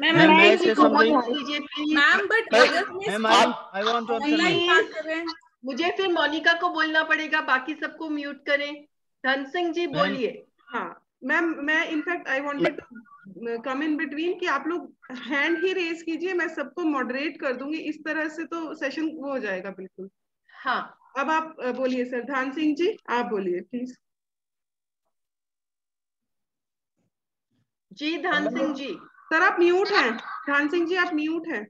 मुझे फिर मोनिका को बोलना पड़ेगा, बाकी सबको म्यूट करें। धन सिंह जी बोलिए। हाँ मैम, मैं in fact I wanted to come in between कि आप लोग हैंड ही रेज कीजिए, मैं सबको मॉडरेट कर दूंगी, इस तरह से तो सेशन वो हो जाएगा बिल्कुल। हाँ अब आप बोलिए सर। धन सिंह जी आप बोलिए प्लीज। जी धन सिंह जी। सर आप म्यूट हैं। धन सिंह जी आप म्यूट हैं।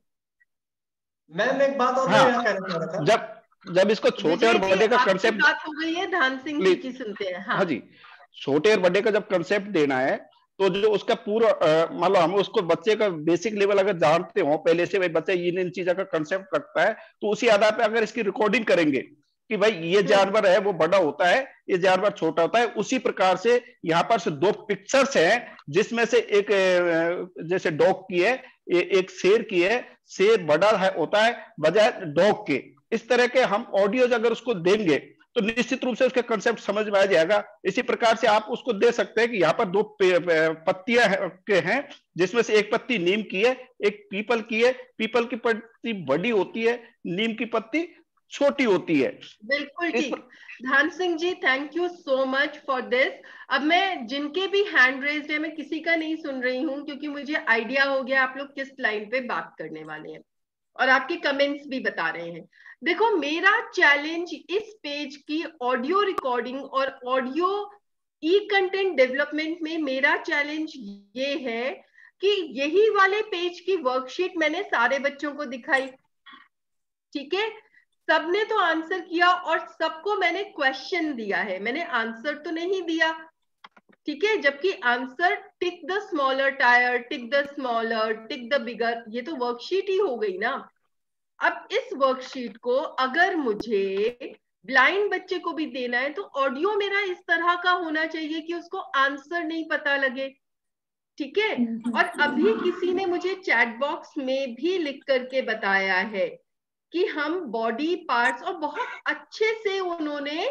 मैम एक बात और मैं कहना चाह रहा था, जब इसको छोटे और बड़े का कंसेप्ट बात हो गई है, धन सिंह जी की सुनते हैं। हाँ जी, छोटे और बड़े का जब कंसेप्ट देना है तो जो उसका पूरा मान लो हम उसको बच्चे का बेसिक लेवल अगर जानते हो पहले से, भाई बच्चा इन चीजों का कंसेप्ट रखता है, तो उसी आधार पे अगर इसकी रिकॉर्डिंग करेंगे कि भाई ये जानवर है वो बड़ा होता है, ये जानवर छोटा होता है, उसी प्रकार से यहाँ पर से दो पिक्चर्स हैं जिसमें से एक जैसे डॉग की है, एक शेर की है, शेर बड़ा होता है बजाय डॉग के। इस तरह के हम ऑडियोज अगर उसको देंगे तो निश्चित रूप से उसका कंसेप्ट समझ में आ जाएगा। इसी प्रकार से आप उसको दे सकते हैं कि यहाँ पर दो पत्तियां हैं जिसमें से एक पत्ती नीम की है, एक पीपल की है। पीपल की पत्ती बड़ी होती है, नीम की पत्ती छोटी होती है। बिल्कुल ठीक। Dhan Singh ji thank you so much for this. अब मैं जिनके भी हैंड रेज्ड है, मैं किसी का नहीं सुन रही हूँ क्योंकि मुझे आइडिया हो गया आप लोग किस लाइन पे बात करने वाले हैं और आपके कमेंट्स भी बता रहे हैं। देखो मेरा चैलेंज इस पेज की ऑडियो रिकॉर्डिंग और ऑडियो ई कंटेंट डेवलपमेंट में मेरा चैलेंज ये है कि यही वाले पेज की वर्कशीट मैंने सारे बच्चों को दिखाई, ठीक है, सबने तो आंसर किया और सबको मैंने क्वेश्चन दिया है, मैंने आंसर तो नहीं दिया, ठीक है, जबकि answer tick the smaller tyre, tick the smaller, tick the bigger, ये तो वर्कशीट ही हो गई ना। अब इस वर्कशीट को अगर मुझे ब्लाइंड बच्चे को भी देना है तो ऑडियो मेरा इस तरह का होना चाहिए कि उसको आंसर नहीं पता लगे, ठीक है। और अभी किसी ने मुझे चैट बॉक्स में भी लिख करके बताया है कि हम बॉडी पार्ट्स, और बहुत अच्छे से उन्होंने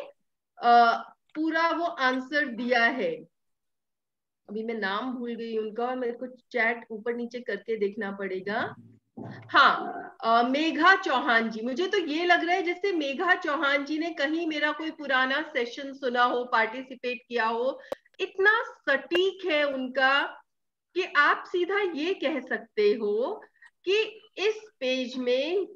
पूरा वो आंसर दिया है। अभी मैं नाम भूल गई उनका और मेरे को चैट ऊपर नीचे करके देखना पड़ेगा। हाँ मेघा चौहान जी, मुझे तो ये लग रहा है जैसे मेघा चौहान जी ने कहीं मेरा कोई पुराना सेशन सुना हो, पार्टिसिपेट किया हो। इतना सटीक है उनका कि आप सीधा ये कह सकते हो कि इस पेज में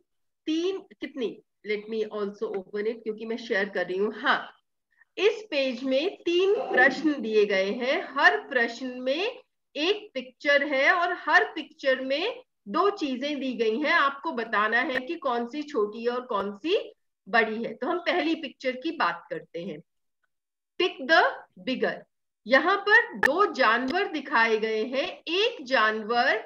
let me also open it क्योंकि मैं शेयर कर रही हूँ। हाँ, इस पेज में 3 प्रश्न दिए गए हैं, हर प्रश्न में एक पिक्चर है और हर पिक्चर में 2 चीजें दी गई हैं, आपको बताना है कि कौन सी छोटी और कौन सी बड़ी है। तो हम पहली पिक्चर की बात करते हैं, पिक द बिगर। यहाँ पर 2 जानवर दिखाए गए हैं। एक जानवर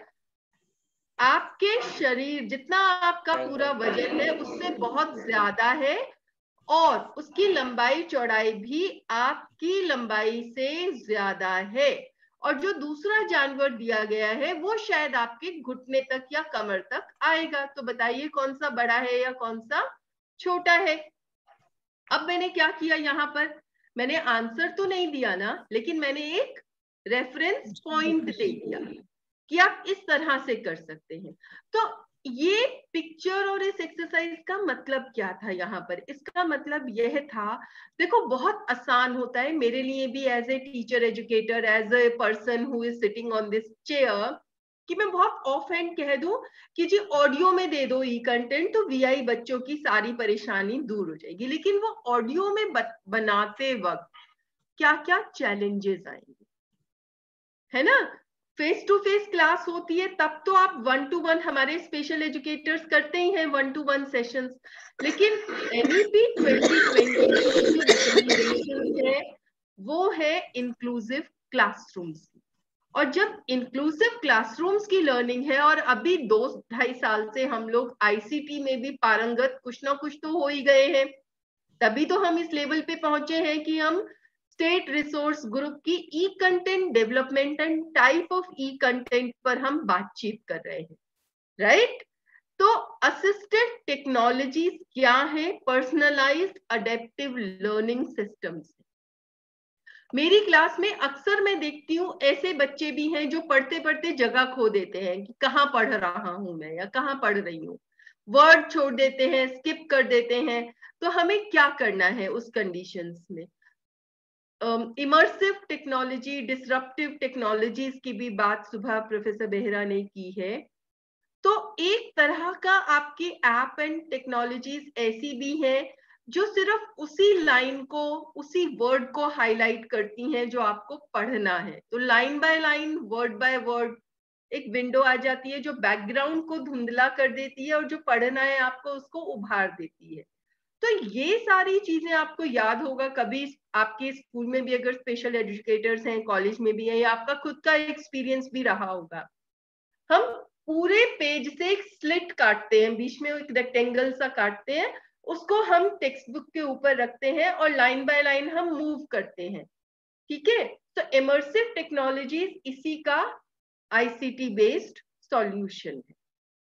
आपके शरीर जितना आपका पूरा वजन है उससे बहुत ज्यादा है और उसकी लंबाई चौड़ाई भी आपकी लंबाई से ज्यादा है, और जो दूसरा जानवर दिया गया है वो शायद आपके घुटने तक या कमर तक आएगा। तो बताइए कौन सा बड़ा है या कौन सा छोटा है। अब मैंने क्या किया, यहाँ पर मैंने आंसर तो नहीं दिया ना, लेकिन मैंने एक रेफरेंस पॉइंट दे दिया कि आप इस तरह से कर सकते हैं। तो ये पिक्चर और इस एक्सरसाइज का मतलब क्या था यहाँ पर? इसका मतलब यह था, देखो बहुत आसान होता है मेरे लिए भी as a teacher educator, as a person who is sitting on this chair, कि मैं बहुत ऑफ हैंड कह दूं कि जी ऑडियो में दे दो ई कंटेंट तो वीआई बच्चों की सारी परेशानी दूर हो जाएगी। लेकिन वो ऑडियो में बनाते वक्त क्या क्या चैलेंजेस आएंगे, है ना। फेस टू फेस क्लास होती है तब तो आप 1-to-1, हमारे स्पेशल एजुकेटर्स करते ही हैं 1-to-1 सेशंस, लेकिन NEP 2020 की जो रिकमेंडेशन है वो है इंक्लूसिव क्लासरूम्स की। और जब इंक्लूसिव क्लासरूम्स की लर्निंग है, और अभी 2-2.5 साल से हम लोग ICT में भी पारंगत कुछ ना कुछ तो हो ही गए हैं, तभी तो हम इस लेवल पे पहुंचे हैं कि हम स्टेट रिसोर्स ग्रुप की e content development and type of e content पर हम बातचीत कर रहे हैं, राइट। तो असिस्टेड टेक्नोलॉजीज क्या है? Personalised adaptive learning systems. मेरी क्लास में अक्सर मैं देखती हूँ ऐसे बच्चे भी हैं जो पढ़ते पढ़ते जगह खो देते हैं कि कहाँ पढ़ रहा हूं मैं या कहाँ पढ़ रही हूँ, वर्ड छोड़ देते हैं, स्किप कर देते हैं। तो हमें क्या करना है उस कंडीशंस में? इमर्सिव टेक्नोलॉजी, डिसरप्टिव टेक्नोलॉजीज की भी बात सुबह प्रोफेसर बेहरा ने की है। तो एक तरह का आपकी ऐप एंड टेक्नोलॉजीज ऐसी भी है जो सिर्फ उसी लाइन को, उसी वर्ड को हाईलाइट करती हैं जो आपको पढ़ना है। तो line by line, word by word एक विंडो आ जाती है जो बैकग्राउंड को धुंधला कर देती है और जो पढ़ना है आपको उसको उभार देती है। तो ये सारी चीजें आपको याद होगा, कभी आपके स्कूल में भी अगर स्पेशल एजुकेटर्स हैं, कॉलेज में भी है, या आपका खुद का एक्सपीरियंस भी रहा होगा। हम पूरे पेज से एक स्लिट काटते हैं, बीच में एक रेक्टेंगल सा काटते हैं, उसको हम टेक्स्ट बुक के ऊपर रखते हैं और लाइन बाय लाइन हम मूव करते हैं, ठीक है। तो इमर्सिव टेक्नोलॉजीज इसी का ICT बेस्ड सॉल्यूशन है।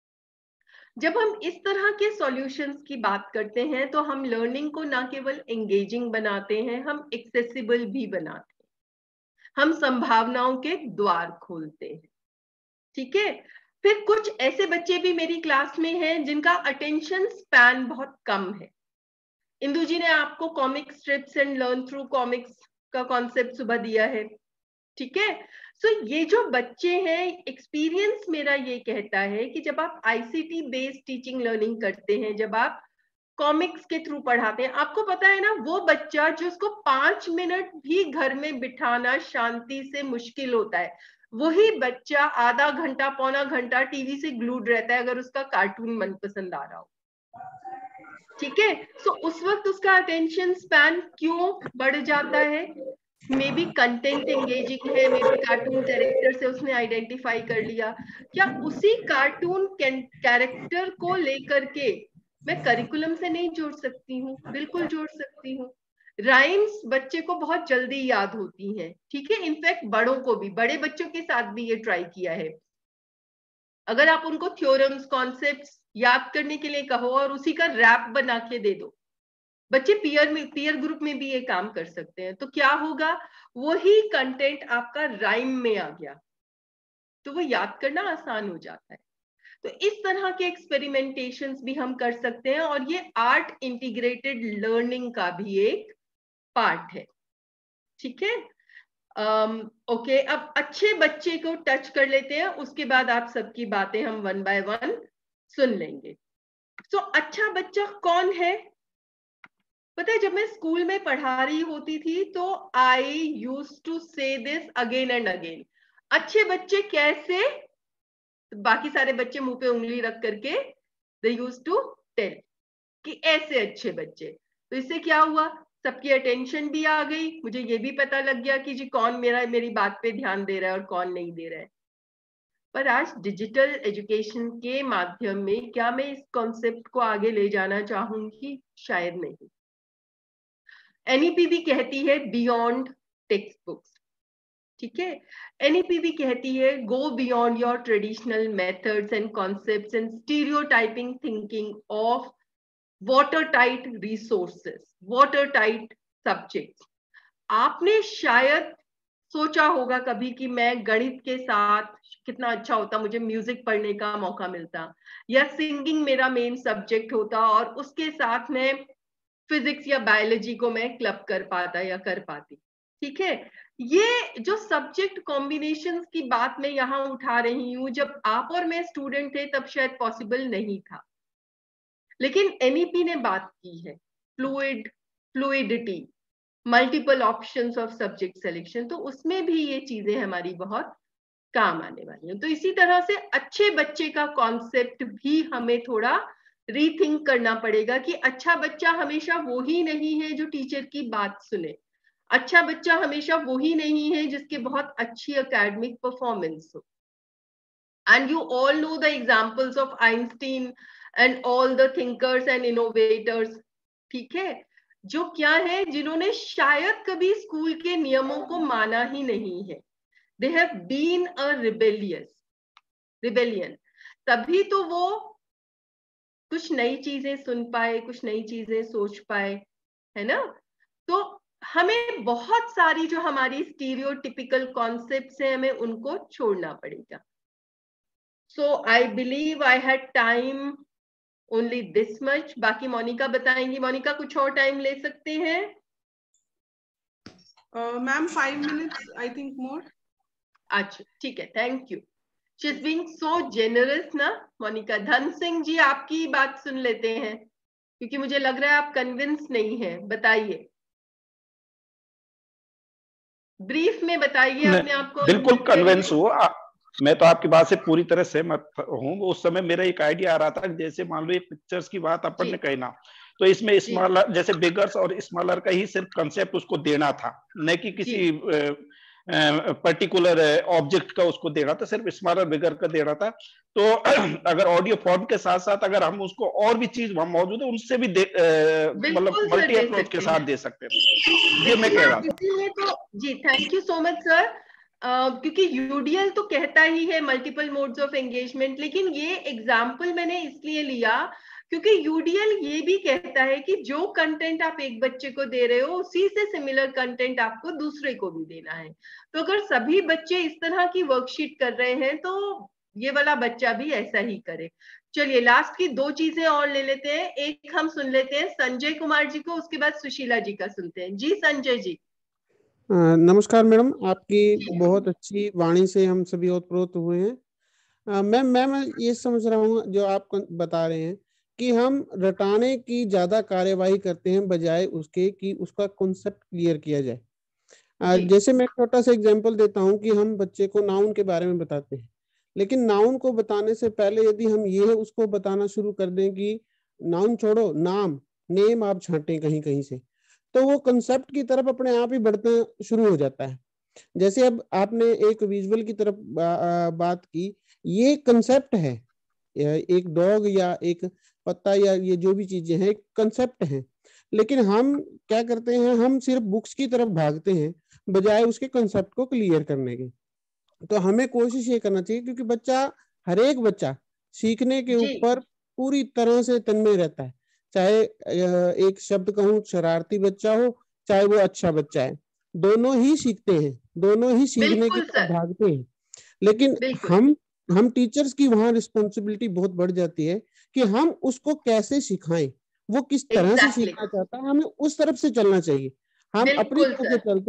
जब हम इस तरह के सॉल्यूशंस की बात करते हैं तो हम लर्निंग को ना केवल एंगेजिंग बनाते हैं, हम एक्सेसिबल भी बनाते हैं, हम संभावनाओं के द्वार खोलते हैं, ठीक है। फिर कुछ ऐसे बच्चे भी मेरी क्लास में हैं जिनका अटेंशन स्पैन बहुत कम है। इंदु जी ने आपको comic strips and learn through comics का कॉन्सेप्ट सुबह दिया है, ठीक है। सो ये जो बच्चे हैं, एक्सपीरियंस मेरा ये कहता है कि जब आप ICT बेस्ड टीचिंग लर्निंग करते हैं, जब आप कॉमिक्स के थ्रू पढ़ाते हैं, आपको पता है ना, वो बच्चा जो उसको 5 मिनट भी घर में बिठाना शांति से मुश्किल होता है, वही बच्चा आधा घंटा पौना घंटा टीवी से ग्लूड रहता है अगर उसका कार्टून मनपसंद आ रहा हो, ठीक है। सो उस वक्त उसका अटेंशन स्पैन क्यों बढ़ जाता है? मे बी कंटेंट एंगेजिंग है, मे बी कार्टून कैरेक्टर से उसने आइडेंटिफाई कर लिया। क्या उसी कार्टून कैरेक्टर को लेकर के मैं करिकुलम से नहीं जोड़ सकती हूँ? बिल्कुल जोड़ सकती हूँ। राइम्स बच्चे को बहुत जल्दी याद होती हैं, ठीक है। इनफैक्ट बड़ों को भी, बड़े बच्चों के साथ भी ये ट्राई किया है। अगर आप उनको थ्योरम्स, कॉन्सेप्ट्स याद करने के लिए कहो और उसी का रैप बना के दे दो, बच्चे पीयर ग्रुप में भी ये काम कर सकते हैं। तो क्या होगा, वही कंटेंट आपका राइम में आ गया तो वो याद करना आसान हो जाता है। तो इस तरह के एक्सपेरिमेंटेशंस भी हम कर सकते हैं और ये आर्ट इंटीग्रेटेड लर्निंग का भी एक पार्ट है, ठीक है। ओके, अब अच्छे बच्चे को टच कर लेते हैं, उसके बाद आप सबकी बातें हम 1 by 1 सुन लेंगे। तो अच्छा बच्चा कौन है? पता है, जब मैं स्कूल में पढ़ा रही होती थी तो I use to say this again and again. अच्छे बच्चे कैसे? बाकी सारे बच्चे मुंह पे उंगली रख करके दे यूज टू टेल कि ऐसे अच्छे बच्चे। तो इससे क्या हुआ, सबकी अटेंशन भी आ गई, मुझे ये भी पता लग गया कि जी कौन मेरी बात पे ध्यान दे रहा है और कौन नहीं दे रहा है। पर आज डिजिटल एजुकेशन के माध्यम में क्या मैं इस कॉन्सेप्ट को आगे ले जाना चाहूंगी? शायद नहीं। NEP भी कहती है बियॉन्ड टेक्स्ट बुक्स, ठीक है। NEP भी कहती है go beyond your traditional methods and concepts and stereotyping thinking of water tight resources, water tight subjects. आपने शायद सोचा होगा कभी कि मैं गणित के साथ कितना अच्छा होता, मुझे म्यूजिक पढ़ने का मौका मिलता, या सिंगिंग मेरा मेन सब्जेक्ट होता और उसके साथ में फिजिक्स या बायोलॉजी को मैं क्लब कर पाता या कर पाती, ठीक है। ये जो सब्जेक्ट कॉम्बिनेशंस की बात मैं यहाँ उठा रही हूँ, जब आप और मैं स्टूडेंट थे तब शायद पॉसिबल नहीं था, लेकिन NEP ने बात की है fluidity, multiple options of subject selection, तो उसमें भी ये चीजें हमारी बहुत काम आने वाली हैं। तो इसी तरह से अच्छे बच्चे का कॉन्सेप्ट भी हमें थोड़ा रीथिंक करना पड़ेगा कि अच्छा बच्चा हमेशा वो ही नहीं है जो टीचर की बात सुने, अच्छा बच्चा हमेशा वो ही नहीं है जिसके बहुत अच्छी एकेडमिक परफॉर्मेंस हो। And you all know the examples of Einstein and all the thinkers and innovators, ठीक है, जो क्या है, जिन्होंने शायद कभी स्कूल के नियमों को माना ही नहीं है। They have been a rebellion, तभी तो वो कुछ नई चीजें सुन पाए, कुछ नई चीजें सोच पाए, है ना। तो हमें बहुत सारी जो हमारी स्टीरियोटिपिकल कॉन्सेप्ट्स हैं, हमें उनको छोड़ना पड़ेगा। So I believe I had time only this much. बाकी मोनिका बताएंगी। मोनिका कुछ और टाइम ले सकते हैं? Ma'am 5 minutes I think more. अच्छा ठीक है, thank you. She is being so generous ना मोनिका। धन सिंह जी आपकी बात सुन लेते हैं, क्योंकि मुझे लग रहा है आप कन्विंस नहीं है। बताइए, ब्रीफ में बताइए अपने आप को। बिल्कुल कन्विंस हुआ, मैं तो आपकी बात से पूरी तरह सहमत हूँ। उस समय मेरा एक आइडिया आ रहा था, जैसे मान लो ये पिक्चर्स की बात अपन ने कही ना, तो इसमें स्मॉलर जैसे बिगर्स और स्मॉलर का ही सिर्फ कंसेप्ट उसको देना था, न कि किसी पर्टिकुलर ऑब्जेक्ट का उसको देना था, सिर्फ स्मॉलर बिगर का देना था। तो अगर ऑडियो फॉर्म के साथ साथ अगर हम उसको और भी चीज वहां मौजूद है उनसे भी मतलब मल्टी अप्रोच के साथ दे सकते हैं, ये मैं कह रहा था। जी thank you so much sir. क्योंकि UDL तो कहता ही है मल्टीपल मोड्स ऑफ एंगेजमेंट, लेकिन ये एग्जाम्पल मैंने इसलिए लिया क्योंकि UDL ये भी कहता है कि जो कंटेंट आप एक बच्चे को दे रहे हो उसी से सिमिलर कंटेंट आपको दूसरे को भी देना है। तो अगर सभी बच्चे इस तरह की वर्कशीट कर रहे हैं तो ये वाला बच्चा भी ऐसा ही करे। चलिए लास्ट की 2 चीजें और ले लेते हैं। एक हम सुन लेते हैं संजय कुमार जी को, उसके बाद सुशीला जी का सुनते हैं। जी संजय जी। नमस्कार मैडम, आपकी बहुत अच्छी वाणी से हम सभी ओतप्रोत हुए हैं। मैं ये समझ रहा हूँ जो आप बता रहे हैं कि हम रटाने की ज्यादा कार्यवाही करते हैं बजाय उसके कि उसका कॉन्सेप्ट क्लियर किया जाए। जैसे मैं छोटा सा एग्जांपल देता हूँ कि हम बच्चे को नाउन के बारे में बताते हैं, लेकिन नाउन को बताने से पहले यदि हम ये उसको बताना शुरू कर दें कि नाउन छोड़ो नाम, नेम आप छांटें कहीं कहीं से, तो वो कंसेप्ट की तरफ अपने आप ही बढ़ना शुरू हो जाता है। जैसे अब आपने एक विजुअल की तरफ बात की, ये कंसेप्ट है, एक डॉग या एक पत्ता या ये जो भी चीजें हैं एक कंसेप्ट है, लेकिन हम क्या करते हैं, हम सिर्फ बुक्स की तरफ भागते हैं बजाय उसके कंसेप्ट को क्लियर करने के। तो हमें कोशिश ये करना चाहिए, क्योंकि बच्चा, हर एक बच्चा सीखने के ऊपर पूरी तरह से तन्मय रहता है, चाहे एक शब्द कहूँ शरारती बच्चा हो चाहे वो अच्छा बच्चा है, दोनों ही सीखते हैं, दोनों ही सीखने की तरफ भागते हैं। लेकिन हम टीचर्स की वहां रिस्पॉन्सिबिलिटी बहुत बढ़ जाती है कि हम उसको कैसे सिखाएं, वो किस तरह से सीखना चाहता है, हमें उस तरफ से चलना चाहिए। हम अपनी तरफ से चलते हैं,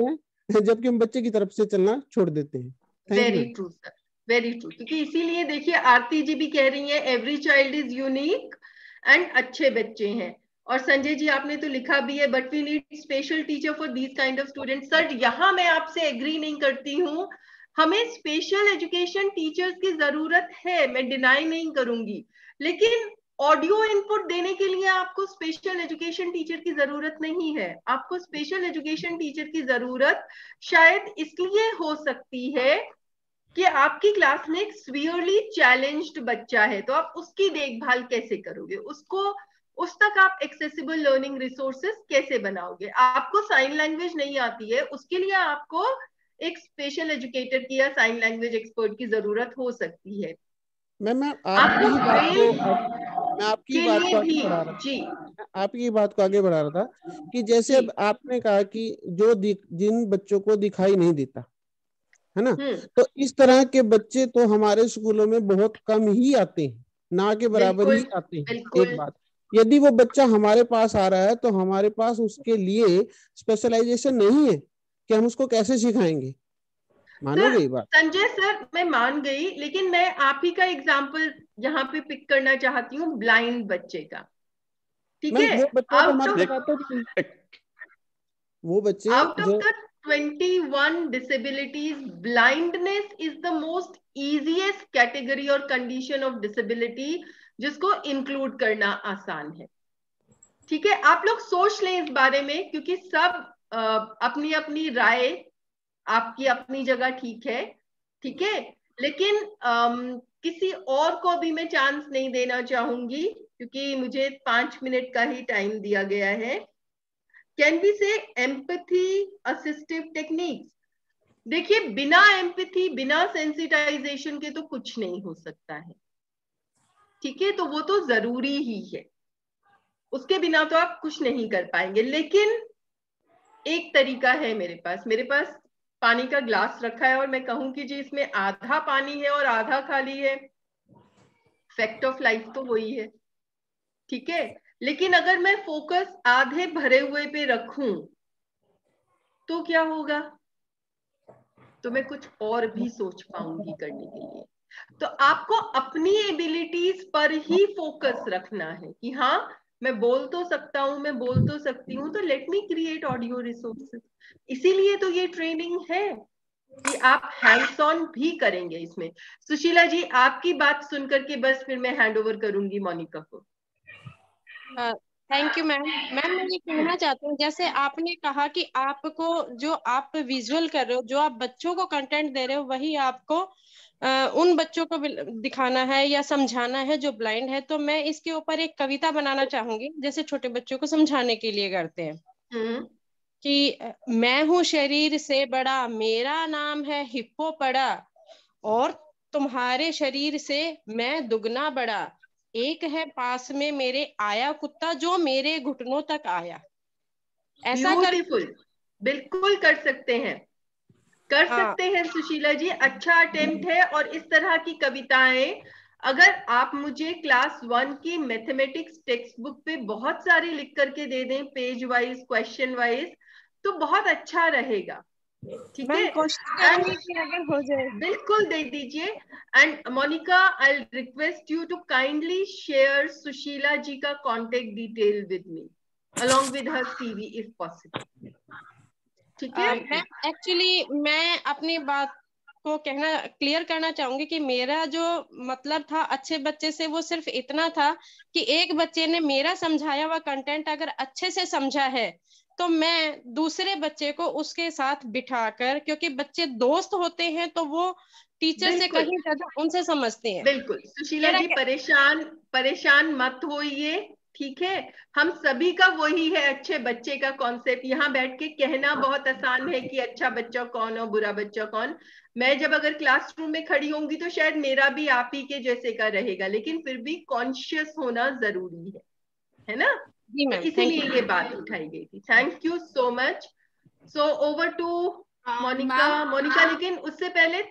जबकि हम बच्चे की तरफ से चलना छोड़ देते हैं। Very true sir, very true. क्योंकि इसीलिए देखिए आरती जी भी कह रही है every child is unique and अच्छे बच्चे हैं। और संजय जी आपने तो लिखा भी है but we need special teacher for these kind of student. Sir यहाँ मैं आपसे एग्री नहीं करती हूँ, हमें स्पेशल एजुकेशन टीचर्स की जरूरत है, मैं डिनाई नहीं करूंगी, लेकिन ऑडियो इनपुट देने के लिए आपको स्पेशल एजुकेशन टीचर की जरूरत नहीं है। आपको स्पेशल एजुकेशन टीचर की जरूरत शायद इसलिए हो सकती है कि आपकी क्लास में एक सीवियरली चैलेंज्ड बच्चा है, तो आप उसकी देखभाल कैसे करोगे, उसको उस तक आप एक्सेसिबल लर्निंग रिसोर्सेस कैसे बनाओगे। आपको साइन लैंग्वेज नहीं आती है, उसके लिए आपको एक स्पेशल एजुकेटर की या साइन लैंग्वेज एक्सपर्ट की जरूरत हो सकती है। मैं आपकी बात को आगे बढ़ा रहा जी, आपकी बात को आगे बढ़ा रहा था कि जैसे अब आपने कहा कि जिन बच्चों को दिखाई नहीं देता है ना, तो इस तरह के बच्चे तो हमारे स्कूलों में बहुत कम ही आते हैं, ना के बराबर ही आते हैं। एक बात, यदि वो बच्चा हमारे पास आ रहा है तो हमारे पास उसके लिए स्पेशलाइजेशन नहीं है कि हम उसको कैसे सिखाएंगे। मानोगे ये बात? संजय सर मैं मान गई, लेकिन मैं आप ही का एग्जांपल यहाँ पे पिक करना चाहती हूँ ब्लाइंड बच्चे का। ठीक है, वो बच्चा तो हमारे बताते वो बच्चे out of the 21 disabilities, blindness is the most easiest category और condition of disability जिसको include करना आसान है। ठीक है, आप लोग सोच लें इस बारे में, क्योंकि सब अपनी अपनी राय, आपकी अपनी जगह ठीक है, ठीक है, लेकिन किसी और को भी मैं चांस नहीं देना चाहूंगी क्योंकि मुझे 5 मिनट का ही टाइम दिया गया है। Can we say empathy assistive techniques? देखिए बिना एम्पैथी, बिना सेंसिटाइजेशन के तो कुछ नहीं हो सकता है। ठीक है, तो वो तो जरूरी ही है, उसके बिना तो आप कुछ नहीं कर पाएंगे। लेकिन एक तरीका है मेरे पास पानी का ग्लास रखा है और मैं कहूं कि जी इसमें आधा पानी है और आधा खाली है, फैक्ट ऑफ लाइफ तो वही है। ठीक है, लेकिन अगर मैं फोकस आधे भरे हुए पे रखूं तो क्या होगा, तो मैं कुछ और भी सोच पाऊंगी करने के लिए। तो आपको अपनी एबिलिटीज पर ही फोकस रखना है कि हाँ मैं बोल तो सकता हूं, मैं बोल तो सकती हूँ, तो let me create audio resources. इसीलिए तो ये ट्रेनिंग है कि आप हैंड्स ऑन भी करेंगे इसमें। सुशीला जी आपकी बात सुनकर के बस फिर मैं हैंड ओवर करूंगी मोनिका को। Thank you ma'am. मैम मैं ये कहना चाहती हूँ, जैसे आपने कहा कि आपको जो आप विजुअल कर रहे हो, जो आप बच्चों को कंटेंट दे रहे हो, वही आपको उन बच्चों को दिखाना है या समझाना है जो ब्लाइंड है। तो मैं इसके ऊपर एक कविता बनाना चाहूंगी, जैसे छोटे बच्चों को समझाने के लिए करते हैं कि मैं हूँ शरीर से बड़ा, मेरा नाम है हिप्पो पड़ा, और तुम्हारे शरीर से मैं दुगना बड़ा, एक है पास में मेरे आया कुत्ता जो मेरे घुटनों तक आया। ऐसा ब्यूटीफुल, बिल्कुल कर सकते हैं, कर सकते हैं सुशीला जी, अच्छा अटेम्प्ट है। और इस तरह की कविताएं अगर आप मुझे क्लास 1 की मैथमेटिक्स टेक्स्ट बुक पे बहुत सारी लिख करके दे दें, पेज वाइज, क्वेश्चन वाइज, तो बहुत अच्छा रहेगा। ठीक है, अगर हो जाए बिल्कुल दे दीजिए। And Monika I request you to kindly share Sushila ji का contact detail with me along with her CV if possible. ठीक है, एक्चुअली मैं अपनी बात को कहना क्लियर करना चाहूंगी कि मेरा जो मतलब था अच्छे बच्चे से, वो सिर्फ इतना था कि एक बच्चे ने मेरा समझाया हुआ कंटेंट अगर अच्छे से समझा है तो मैं दूसरे बच्चे को उसके साथ बिठाकर, क्योंकि बच्चे दोस्त होते हैं तो वो टीचर से कहीं ज्यादा उनसे समझते हैं। बिल्कुल सुशीला जी, परेशान मत होइए। ठीक है, हम सभी का वही है अच्छे बच्चे का कॉन्सेप्ट। यहाँ बैठ के कहना बहुत आसान है कि अच्छा बच्चा कौन और बुरा बच्चा कौन। मैं जब अगर क्लासरूम में खड़ी होंगी तो शायद मेरा भी आप ही के जैसे का रहेगा, लेकिन फिर भी कॉन्शियस होना जरूरी है ना? तो इसीलिए ये बात उठाई गई थी। Thank you so much. So over to Monica. लेकिन उससे पहले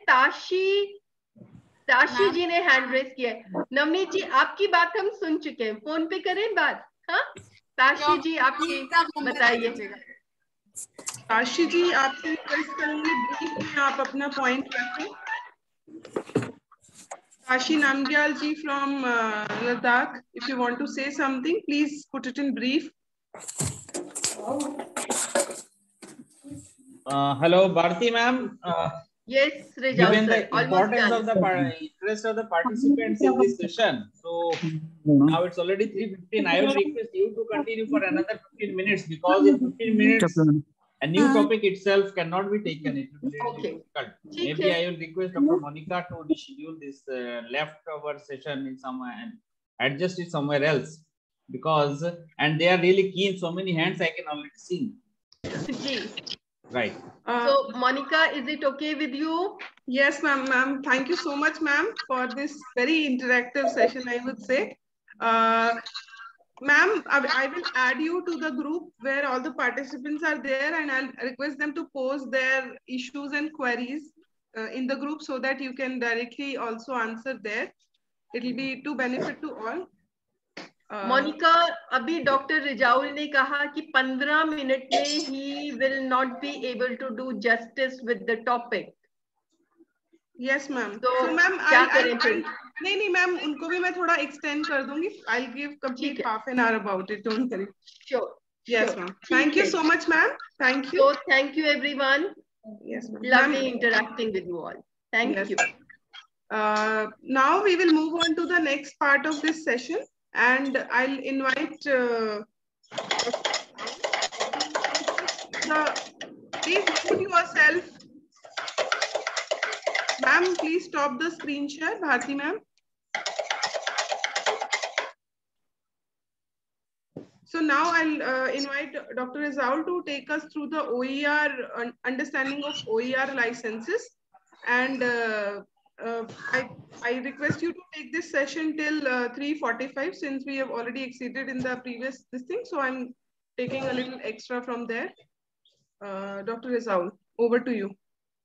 ताशी जी ने हैंड रेस किया है। नवनीत जी आपकी बात हम सुन चुके हैं, फोन पे करें बात? हाँ ताशी जी आपकी बताइए। काशी जी, आपसे रिक्वेस्ट करूंगी ब्रीफ में आप अपना पॉइंट रखें. Kashi Namgyal ji from Ladakh, if you want to say something, please put it in brief. Hello, Bharti ma'am. Yes, Rejaul given sir, the importance of the interest of the participants in this session, so now it's already 3:15. I will request you to continue for another 15 minutes because in 15 minutes a new topic itself cannot be taken. It will be difficult. Maybe I will request Dr. Monica to reschedule this leftover session in somewhere and adjust it somewhere else, because and they are really keen. So many hands I can already see. Right. So, Monica, is it okay with you? Yes, ma'am. Thank you so much, ma'am, for this very interactive session, I would say. Ma'am, I will add you to the group where all the participants are there, and I'll request them to post their issues and queries in the group so that you can directly also answer there. It will be to benefit to all. Monika, अभी डॉक्टर रिजाउल ने कहा कि 15 मिनट में he will not be able to do justice with the topic. Yes, ma'am. So ma'am, क्या करें फिर? नहीं मैम, उनको भी मैं थोड़ा extend कर दूंगी. I'll give complete half an hour about it. Don't worry. Sure. Yes, ma'am. Thank you so much, ma'am. Thank you. So thank you, everyone. Yes, ma'am. Lovely interacting with you all. Thank you. Now we will move on to the next part of this session, and I'll invite. Please mute yourself. Ma'am, please stop the screen share. Bharti ma'am. So now I'll invite Dr. Rizal to take us through the OER, understanding of OER licenses. And I request you to take this session till 3:45 since we have already exceeded in the previous thing. So I'm taking a little extra from there. Dr. Rizal, over to you.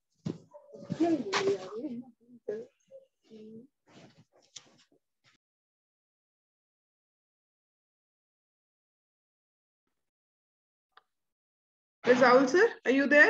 Rizal sir, are you there?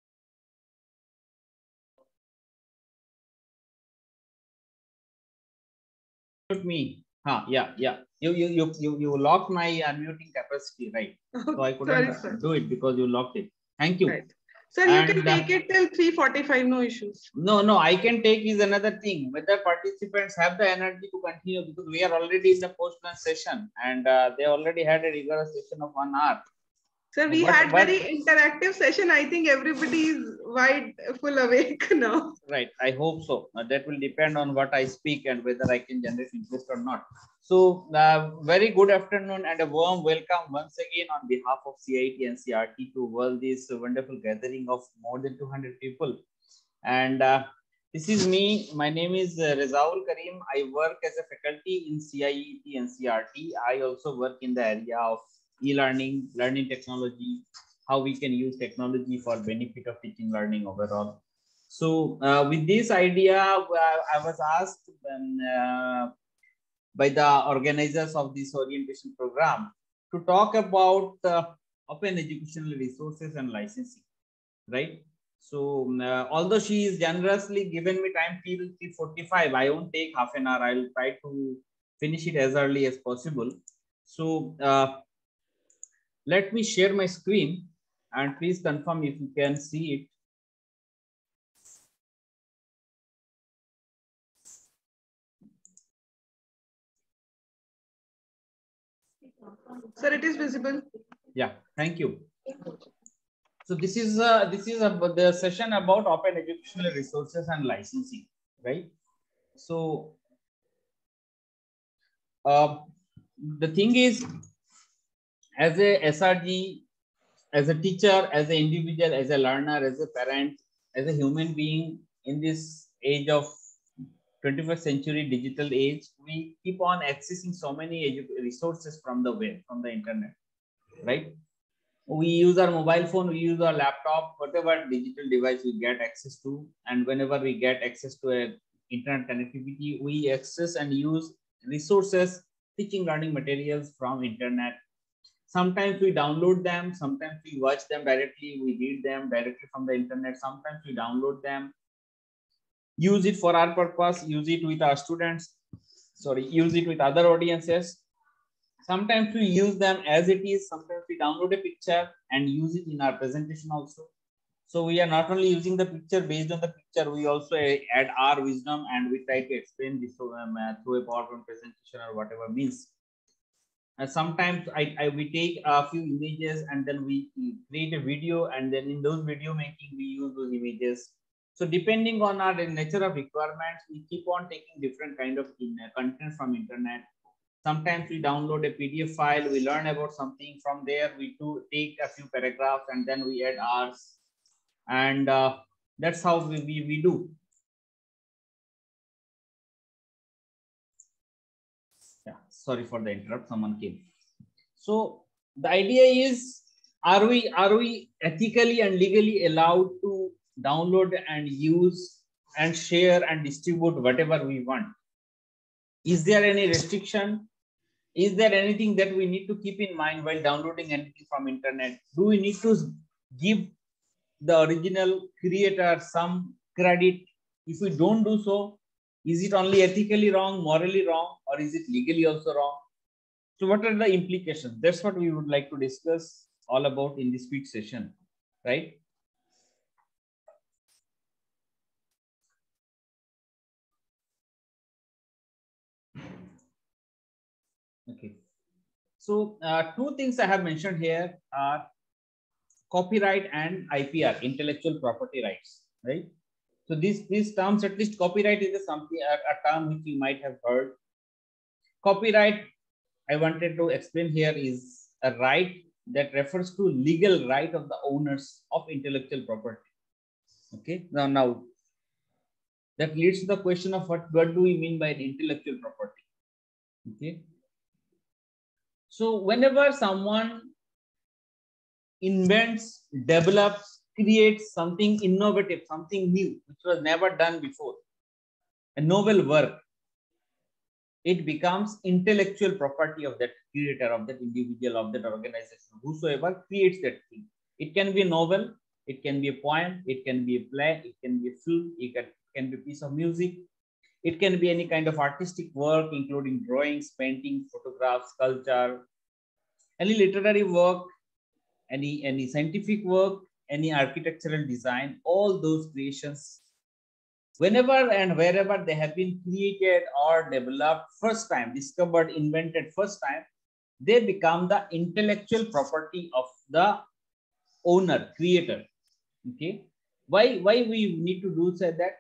Me. Yeah. You locked my unmuting capacity, right? So I couldn't do it because you locked it. Thank you. Right. Sir, you can take it till 3:45, no issues. No, I can take is another thing. Whether participants have the energy to continue, because we are already in the post-lunch session and they already had a rigorous session of 1 hour. Sir, we had very interactive session. I think everybody is full awake now. Right. I hope so. That will depend on what I speak and whether I can generate interest or not. So, very good afternoon and a warm welcome once again on behalf of CIT and CRT to this wonderful gathering of more than 200 people. And this is me. My name is Rezaul Karim. I work as a faculty in CIET and CRT. I also work in the area of e-learning, learning technology, how we can use technology for benefit of teaching learning overall. So with this idea, I was asked by the organizers of this orientation program to talk about open educational resources and licensing, right? So although she is generously given me time till 3:45, I won't take half an hour. I'll try to finish it as early as possible. So let me share my screen and please confirm if you can see it. Sir, it is visible. Yeah, thank you. So this is the session about open educational resources and licensing, right? So the thing is, as a SRG, as a teacher, as an individual, as a learner, as a parent, as a human being in this age of 21st century digital age, we keep on accessing so many resources from the web, from the internet, right? We use our mobile phone, we use our laptop, whatever digital device we get access to, and whenever we get access to a internet connectivity, we access and use resources, teaching learning materials from internet. Sometimes we download them, sometimes we watch them directly, we read them directly from the internet, sometimes we download them, use it for our purpose, use it with our students, use it with other audiences. Sometimes we use them as it is, sometimes we download a picture and use it in our presentation also. So we are not only using the picture, based on the picture, we also add our wisdom and we try to explain this through a PowerPoint presentation or whatever means. And sometimes we take a few images and then we create a video, and then in those video making we use those images. So depending on our nature of requirements, we keep on taking different kind of content from internet. Sometimes we download a PDF file, we learn about something from there, we take a few paragraphs and then we add ours, and that's how we do. Yeah, sorry for the interrupt, someone came. So the idea is, are we ethically and legally allowed to download and use and share and distribute whatever we want? Is there any restriction? Is there anything that we need to keep in mind while downloading anything from internet? Do we need to give the original creator some credit? If we don't do so, is it only ethically wrong, morally wrong, or is it legally also wrong? So what are the implications? That's what we would like to discuss all about in this quick session, right? Okay. So two things I have mentioned here are copyright and IPR, intellectual property rights, right? So these terms, at least copyright is a term which you might have heard. Copyright, I wanted to explain here, is a right that refers to legal right of the owners of intellectual property. Okay, now that leads to the question of what do we mean by intellectual property? Okay, so whenever someone invents, develops, creates something innovative, something new, which was never done before, a novel work, it becomes intellectual property of that creator, of that individual, of that organization, whosoever creates that thing. It can be a novel, it can be a poem, it can be a play, it can be a film, it can be a piece of music, it can be any kind of artistic work, including drawings, painting, photographs, sculpture, any literary work, any scientific work, any architectural design. All those creations, whenever and wherever they have been created or developed first time, discovered, invented first time, they become the intellectual property of the owner, creator. Okay, why we need to do say that?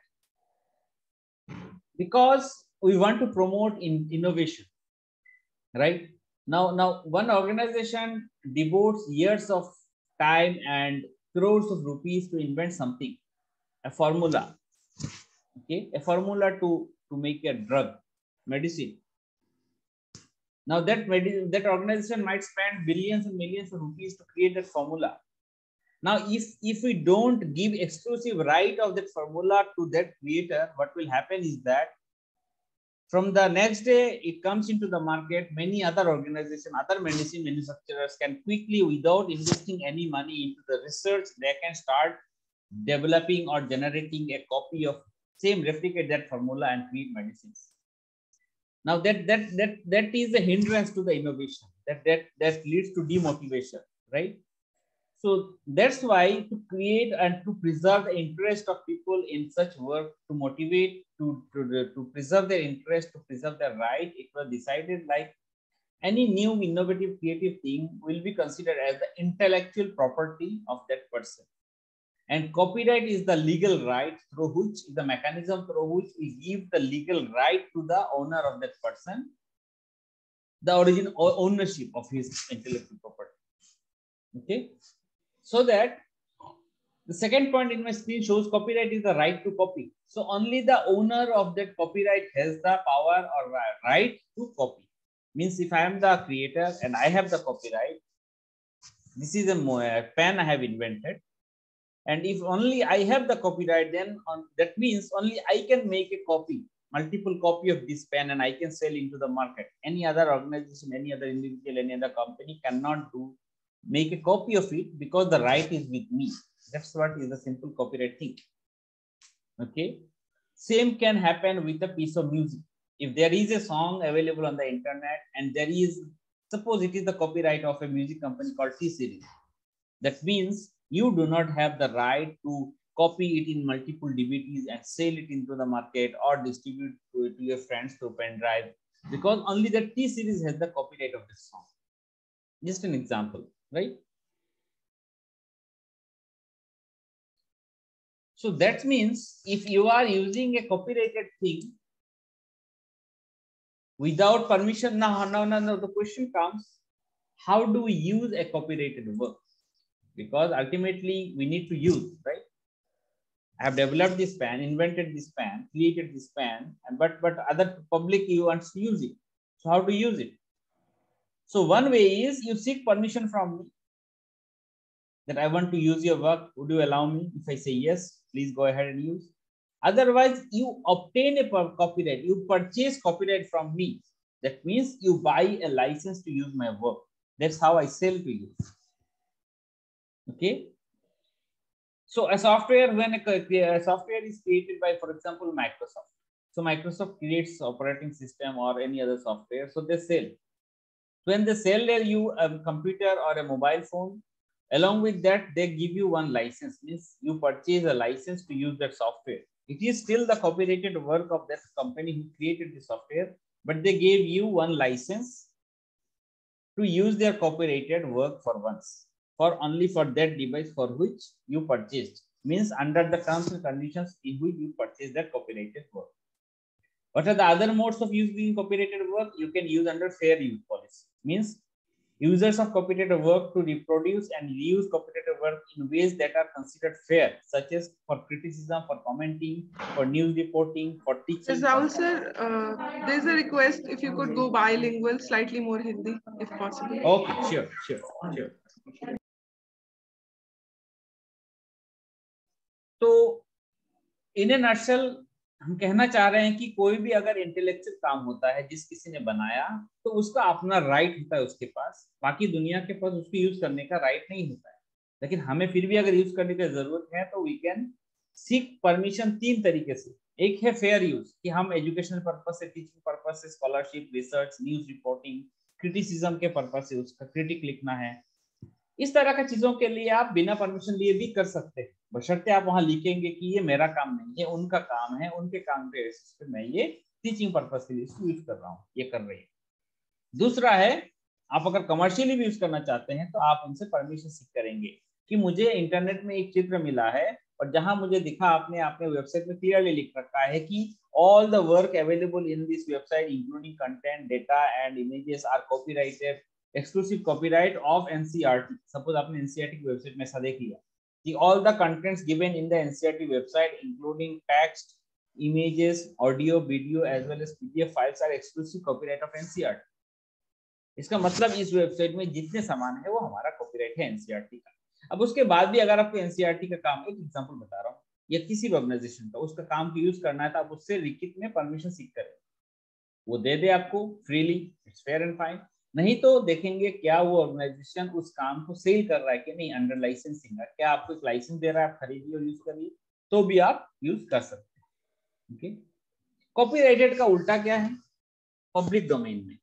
Because we want to promote innovation, right? Now one organization devotes years of time and crores of rupees to invent something, a formula. Okay, a formula to make a drug, medicine. Now that organization might spend billions and millions of rupees to create that formula. Now if we don't give exclusive right of that formula to that creator, what will happen is that from the next day it comes into the market, many other organizations, other medicine manufacturers can quickly, without investing any money into the research, they can start developing or generating a copy of same, replicate that formula and create medicines. Now that is a hindrance to the innovation. That leads to demotivation, right? So that's why, to create and to preserve the interest of people in such work, to motivate, to preserve their interest, to preserve their right, it was decided like any new innovative creative thing will be considered as the intellectual property of that person. And copyright is the legal right through which, the mechanism through which we give the legal right to the owner of that person, the origin or ownership of his intellectual property. Okay, so that the second point in my screen shows copyright is the right to copy. So only the owner of that copyright has the power or right to copy. Means if I am the creator and I have the copyright, this is a pen I have invented. And if only I have the copyright, then that means only I can make a copy multiple copy of this pen and I can sell into the market. Any other organization, any other individual, any other company cannot make a copy of it because the right is with me. That's what is the simple copyright thing. Okay. Same can happen with a piece of music. If there is a song available on the internet and there is, suppose it is the copyright of a music company called T-Series. That means you do not have the right to copy it in multiple DVDs and sell it into the market or distribute to your friends through pen drive, because only the T-Series has the copyright of this song. Just an example, right? So that means if you are using a copyrighted thing without permission, now the question comes, how do we use a copyrighted work? Because ultimately we need to use, right? I have developed this pen, invented this pen, created this pen, but other public wants to use it. So how to use it? So one way is you seek permission from me that I want to use your work. Would you allow me? If I say yes, please go ahead and use. Otherwise, you obtain a copyright. You purchase copyright from me. That means you buy a license to use my work. That's how I sell to you. Okay. So a software, when a software is created by, for example, Microsoft. So Microsoft creates operating system or any other software. So they sell. When they sell you a computer or a mobile phone, along with that, they give you one license. Means you purchase a license to use that software. It is still the copyrighted work of that company who created the software, but they gave you one license to use their copyrighted work for once, for only for that device for which you purchased. Means under the terms and conditions in which you purchased that copyrighted work. What are the other modes of using copyrighted work? You can use under fair use policy. Means users of copyrighted work to reproduce and reuse copyrighted work in ways that are considered fair, such as for criticism, for commenting, for news reporting, for teaching. Rahul sir, there's a request if you could go bilingual, slightly more Hindi, if possible. Okay, sure. तो in a nutshell, हम कहना चाह रहे हैं कि कोई भी अगर इंटेलेक्चुअल काम होता है जिस किसी ने बनाया, तो उसका अपना राइट होता है उसके पास, बाकी दुनिया के पास उसको यूज करने का राइट नहीं होता है। लेकिन हमें फिर भी अगर यूज करने की जरूरत है तो वी कैन सीक परमिशन तीन तरीके से। एक है फेयर यूज, कि हम एजुकेशनल पर्पस से, टीचिंग पर्पस से, scholarship, research, news reporting, criticism के पर्पस से उसका क्रिटिक लिखना है। इस तरह का चीजों के लिए आप बिना परमिशन लिए भी कर सकते हैं, बशर्ते आप वहां लिखेंगे कि ये मेरा काम नहीं है, उनका काम है, उनके काम के बेसिस पे मैं ये टीचिंग पर्पस के लिए इसको यूज कर रहा हूँ, ये कर रही है। दूसरा है, आप अगर कमर्शियली भी यूज करना चाहते हैं तो आप उनसे परमिशन सीख करेंगे कि मुझे इंटरनेट में एक चित्र मिला है और जहां मुझे दिखा, आपने वेबसाइट में क्लियरली लिख रखा है कि all the work available in this website including content, data and images are copyrighted, exclusive copyright of NCERT. Suppose आपने एनसीईआरटी की वेबसाइट में ऐसा देख लिया कि all the contents given in the NCERT website including text, images, audio, video as well as PDF files are exclusive copyright of NCERT। इसका मतलब इस वेबसाइट में जितने सामान है वो हमारा कॉपीराइट है NCERT का। अब उसके बाद भी अगर आपको NCERT का काम, एक एग्जांपल बता रहा हूँ, या किसी भी ऑर्गेनाइजेशन का उसका काम को यूज करना है तो आप उससे लिखित में परमिशन सीख करें, वो दे दे आपको freely, it's fair and fine. नहीं तो देखेंगे क्या वो ऑर्गेनाइजेशन उस काम को सेल कर रहा है कि नहीं, अंडर लाइसेंसिंग है, क्या आपको एक लाइसेंस दे रहा है, आप खरीदिए और यूज करिए, तो भी आप यूज कर सकते हैं। ओके, कॉपीराइटेड का उल्टा क्या है? पब्लिक डोमेन में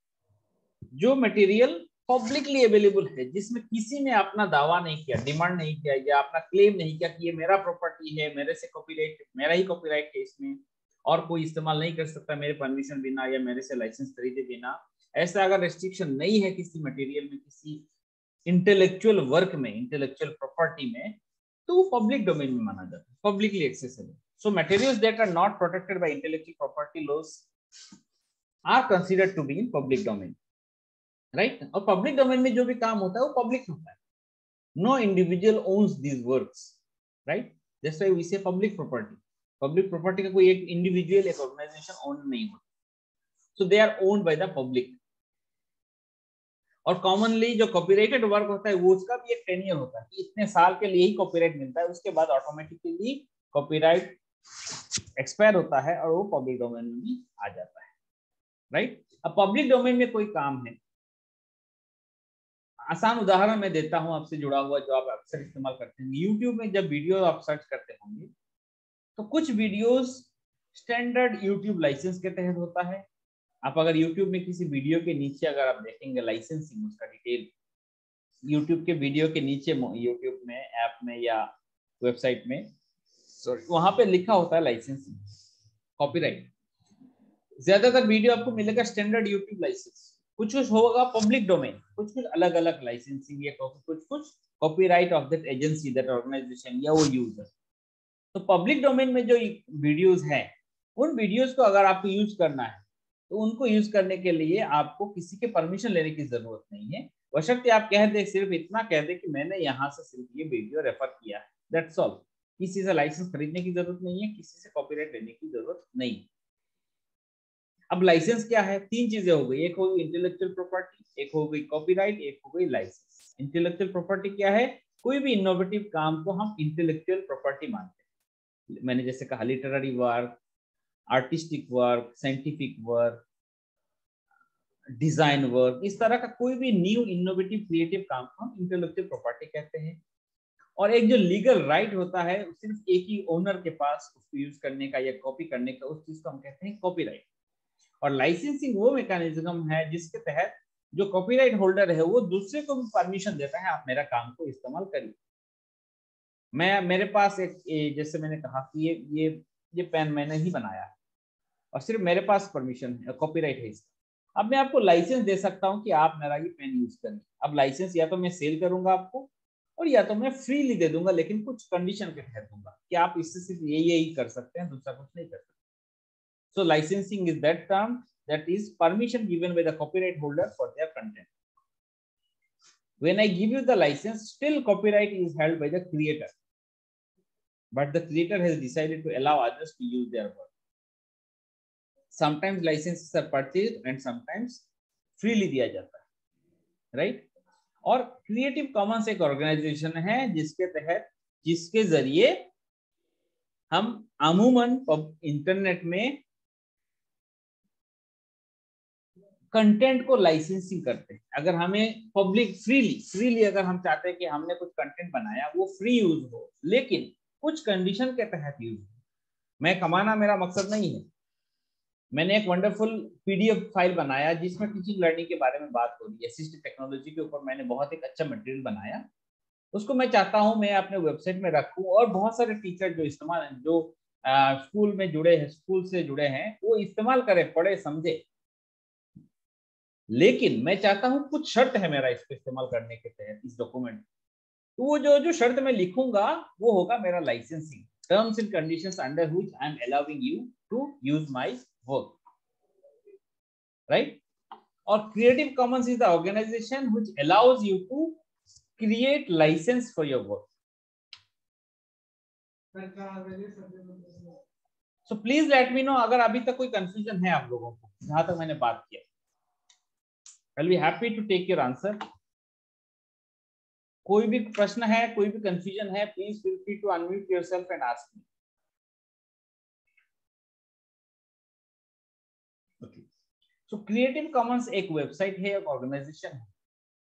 जो मटेरियल पब्लिकली अवेलेबल है, जिसमें किसी ने अपना दावा नहीं किया, डिमांड नहीं किया या अपना क्लेम नहीं किया कि ये मेरा प्रॉपर्टी है, मेरे से कॉपीराइट, मेरा ही कॉपीराइट है इसमें और कोई इस्तेमाल नहीं कर सकता मेरे परमिशन बिना या मेरे से लाइसेंस खरीदे बिना, ऐसा अगर रेस्ट्रिक्शन नहीं है किसी मटेरियल में, किसी इंटेलेक्चुअल वर्क में, इंटेलेक्चुअल प्रॉपर्टी में, तो वो पब्लिक डोमेन में माना जाता है, publicly accessible. So materials that are not protected by intellectual property laws are considered to be in public domain, right. और पब्लिक डोमेन में जो भी काम होता है वो पब्लिक होता है, no individual owns these works, right. That's why we say public property. Public property का कोई एक इंडिविजुअल, एक ऑर्गेनाइजेशन ओन नहीं होता, so they are owned by the public. और कॉमनली जो कॉपीराइटेड वर्क होता है वो उसका भी एक टेन्योर होता है कि इतने साल के लिए ही कॉपीराइट मिलता है, उसके बाद ऑटोमेटिकली कॉपीराइट एक्सपायर होता है और वो पब्लिक डोमेन में भी आ जाता है, राइट। अब पब्लिक डोमेन में कोई काम है, आसान उदाहरण मैं देता हूं आपसे जुड़ा हुआ जो आप अक्सर इस्तेमाल करते हैं। यूट्यूब में जब वीडियो आप सर्च करते होंगे तो कुछ वीडियोस स्टैंडर्ड यूट्यूब लाइसेंस के तहत होता है। आप अगर यूट्यूब में किसी वीडियो के नीचे अगर आप देखेंगे लाइसेंसिंग, उसका डिटेल यूट्यूब के वीडियो के नीचे, यूट्यूब में ऐप में या वेबसाइट में, सॉरी, वहां पे लिखा होता है लाइसेंसिंग, कॉपीराइट। ज्यादातर वीडियो आपको मिलेगा स्टैंडर्ड यूट्यूब लाइसेंस, कुछ कुछ होगा पब्लिक डोमेन, कुछ कुछ अलग अलग लाइसेंसिंग, या कुछ कुछ copyright of that agency, that organisation या वो यूजर। तो पब्लिक डोमेन में जो वीडियोस हैं, उन वीडियोस को अगर आपको यूज करना है तो उनको यूज करने के लिए आपको किसी के परमिशन लेने की जरूरत नहीं है, बशर्ते आप कह दे, सिर्फ इतना कह दे कि मैंने यहाँ से सिर्फ ये वीडियो रेफर किया है, दैट्स ऑल। किसी से लाइसेंस खरीदने की जरूरत नहीं है, किसी से कॉपीराइट लेने की जरूरत नहीं। अब लाइसेंस क्या है? तीन चीजें हो गई, एक हो गई इंटेलेक्चुअल प्रॉपर्टी, एक हो गई कॉपीराइट, एक हो गई लाइसेंस। इंटेलेक्चुअल प्रॉपर्टी क्या है? कोई भी इनोवेटिव काम को हम इंटेलेक्चुअल प्रॉपर्टी मानते हैं। मैंने जैसे कहा literary work, artistic work, scientific work, design work, इस तरह का कोई भी न्यू इनोवेटिव क्रिएटिव काम को हम इंटेलेक्चुअल प्रॉपर्टी कहते हैं। और एक जो लीगल राइट होता है सिर्फ एक ही ओनर के पास उसको यूज करने का या कॉपी करने का, उस चीज को हम कहते हैं कॉपीराइट। और लाइसेंसिंग वो मैकेनिज्म है जिसके तहत जो कॉपीराइट होल्डर है वो दूसरे को भी परमिशन देता है, आप मेरा काम को इस्तेमाल करिए। मेरे पास एक, जैसे मैंने कहा कि ये पेन मैंने ही बनाया है और सिर्फ मेरे पास परमिशन है, कॉपीराइट है इसका। अब मैं आपको लाइसेंस दे सकता हूं कि आप मेरा ये पेन यूज करिए। अब लाइसेंस या तो मैं सेल करूंगा आपको और या तो मैं फ्रीली दे दूंगा, लेकिन कुछ कंडीशन के तहत दूंगा कि आप इससे सिर्फ यही कर सकते हैं, दूसरा कुछ नहीं कर सकते। So licensing is that term that is permission given by the copyright holder for their content. When I give you the license, still copyright is held by the creator, but the creator has decided to allow others to use their work. Sometimes licenses are purchased and sometimes freely दिया जाता है, right? और Creative Commons एक organization है जिसके जरिए हम अमूमन इंटरनेट में कंटेंट को लाइसेंसिंग करते हैं। अगर हमें पब्लिक फ्रीली अगर हम चाहते हैं कि हमने कुछ कंटेंट बनाया वो फ्री यूज हो, लेकिन कुछ कंडीशन के तहत यूज हो। मैं कमाना मेरा मकसद नहीं है। मैंने एक वंडरफुल पीडीएफ फाइल बनाया जिसमें टीचिंग लर्निंग के बारे में बात हो रही है, असिस्टिव टेक्नोलॉजी के ऊपर मैंने बहुत एक अच्छा मटेरियल बनाया। उसको मैं चाहता हूं मैं अपने वेबसाइट में रखूं और बहुत सारे टीचर जो स्कूल में जुड़े हैं, स्कूल से जुड़े हैं, वो इस्तेमाल करें, पढ़े, समझे। लेकिन मैं चाहता हूं कुछ शर्त है मेरा इसको इस्तेमाल करने के तहत इस डॉक्यूमेंट, तो वो जो शर्त मैं लिखूंगा वो होगा मेरा licensing, terms and conditions under which I am allowing you to use my work, right. और Creative Commons is the organisation which allows you to create licence for your work. So please let me know अगर अभी तक कोई कंफ्यूजन है आप लोगों को जहां तक मैंने बात किया। I'll be happy to take your answer. कोई भी प्रश्न है, कोई भी कंफ्यूजन है, please feel free to unmute yourself and ask me. Okay. So Creative Commons एक वेबसाइट है, एक ऑर्गेनाइजेशन है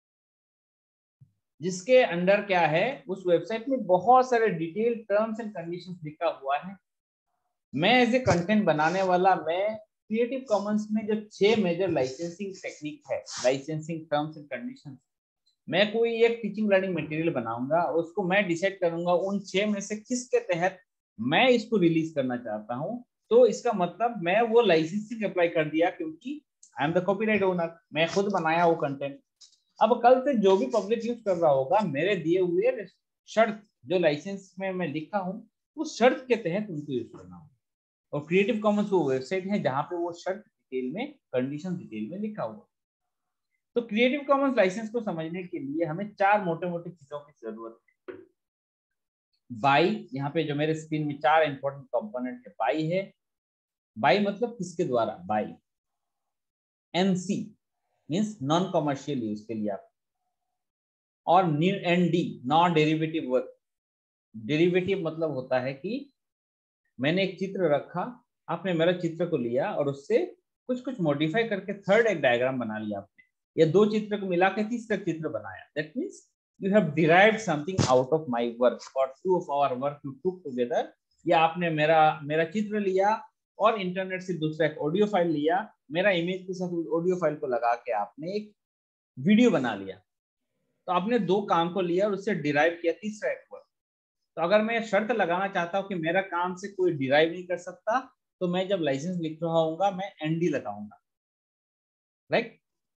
जिसके अंडर क्या है, उस वेबसाइट में बहुत सारे डिटेल टर्म्स एंड कंडीशंस लिखा हुआ है। मैं एज ए कंटेंट बनाने वाला, मैं क्रिएटिव कॉमन्स में जो 6 मेजर लाइसेंसिंग टेक्निक है, लाइसेंसिंग टर्म्स एंड कंडीशंस, मैं कोई एक टीचिंग लर्निंग मटेरियल बनाऊंगा, उसको मैं डिसाइड करूंगा उन 6 में से किसके तहत मैं इसको रिलीज करना चाहता हूं। तो इसका मतलब मैं वो लाइसेंसिंग अप्लाई कर दिया क्योंकि I am the copyright owner, मैं खुद बनाया वो कंटेंट। अब कल से जो भी पब्लिक यूज कर रहा होगा, मेरे दिए हुए शर्त जो लाइसेंस में मैं लिखा हूं उस शर्त के तहत उनको यूज करना होगा। और क्रिएटिव कॉमन्स वो वेबसाइट है जहां पे वो शर्त डिटेल में, कंडीशन डिटेल में लिखा हुआ। तो क्रिएटिव कॉमन्स लाइसेंस को समझने के लिए हमें 4 मोटे चीजों की जरूरत है। बाई, यहाँ पे जो मेरे स्क्रीन में 4 इंपॉर्टेंट कंपोनेंट है। बाई है, बाई मतलब किसके द्वारा, by. NC means non commercial use के लिए आप, और ND non derivative work. Derivative मतलब होता है कि मैंने एक चित्र रखा, आपने मेरा चित्र को लिया और उससे कुछ कुछ मॉडिफाई करके थर्ड एक डायग्राम बना लिया आपने, या दो चित्र को मिला के तीसरा चित्र बनाया। That means you have derived something out of my work or two of our work you took together। या आपने मेरा चित्र लिया और इंटरनेट से दूसरा एक ऑडियो फाइल लिया, मेरा इमेज के साथ ऑडियो फाइल को लगा के आपने एक वीडियो बना लिया। तो आपने दो काम को लिया और उससे डिराइव किया तीसरा एक वर्क। तो अगर मैं शर्त लगाना चाहता हूं कि मेरा काम से कोई डिराइव नहीं कर सकता, तो मैं जब लाइसेंस लिख रहा हूँ मैं एनडी लगाऊंगा, राइट।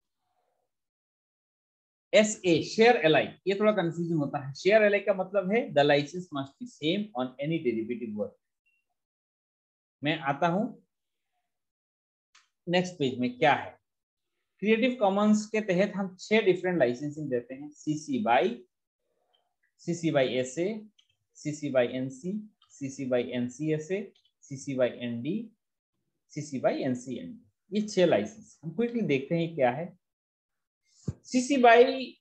SA शेयर एलाई, ये थोड़ा कंफ्यूजन होता है। शेयर एलाई का मतलब है the licence must be same on any derivative work. मैं आता हूं नेक्स्ट पेज में, क्या है क्रिएटिव कॉमन्स के तहत हम 6 डिफरेंट लाइसेंसिंग देते हैं। CC by SA, CC by NC, CC by NCSA, CC by ND, CC by NCND, ये 6 लाइसेंस हम क्विकली देखते हैं क्या है। CC by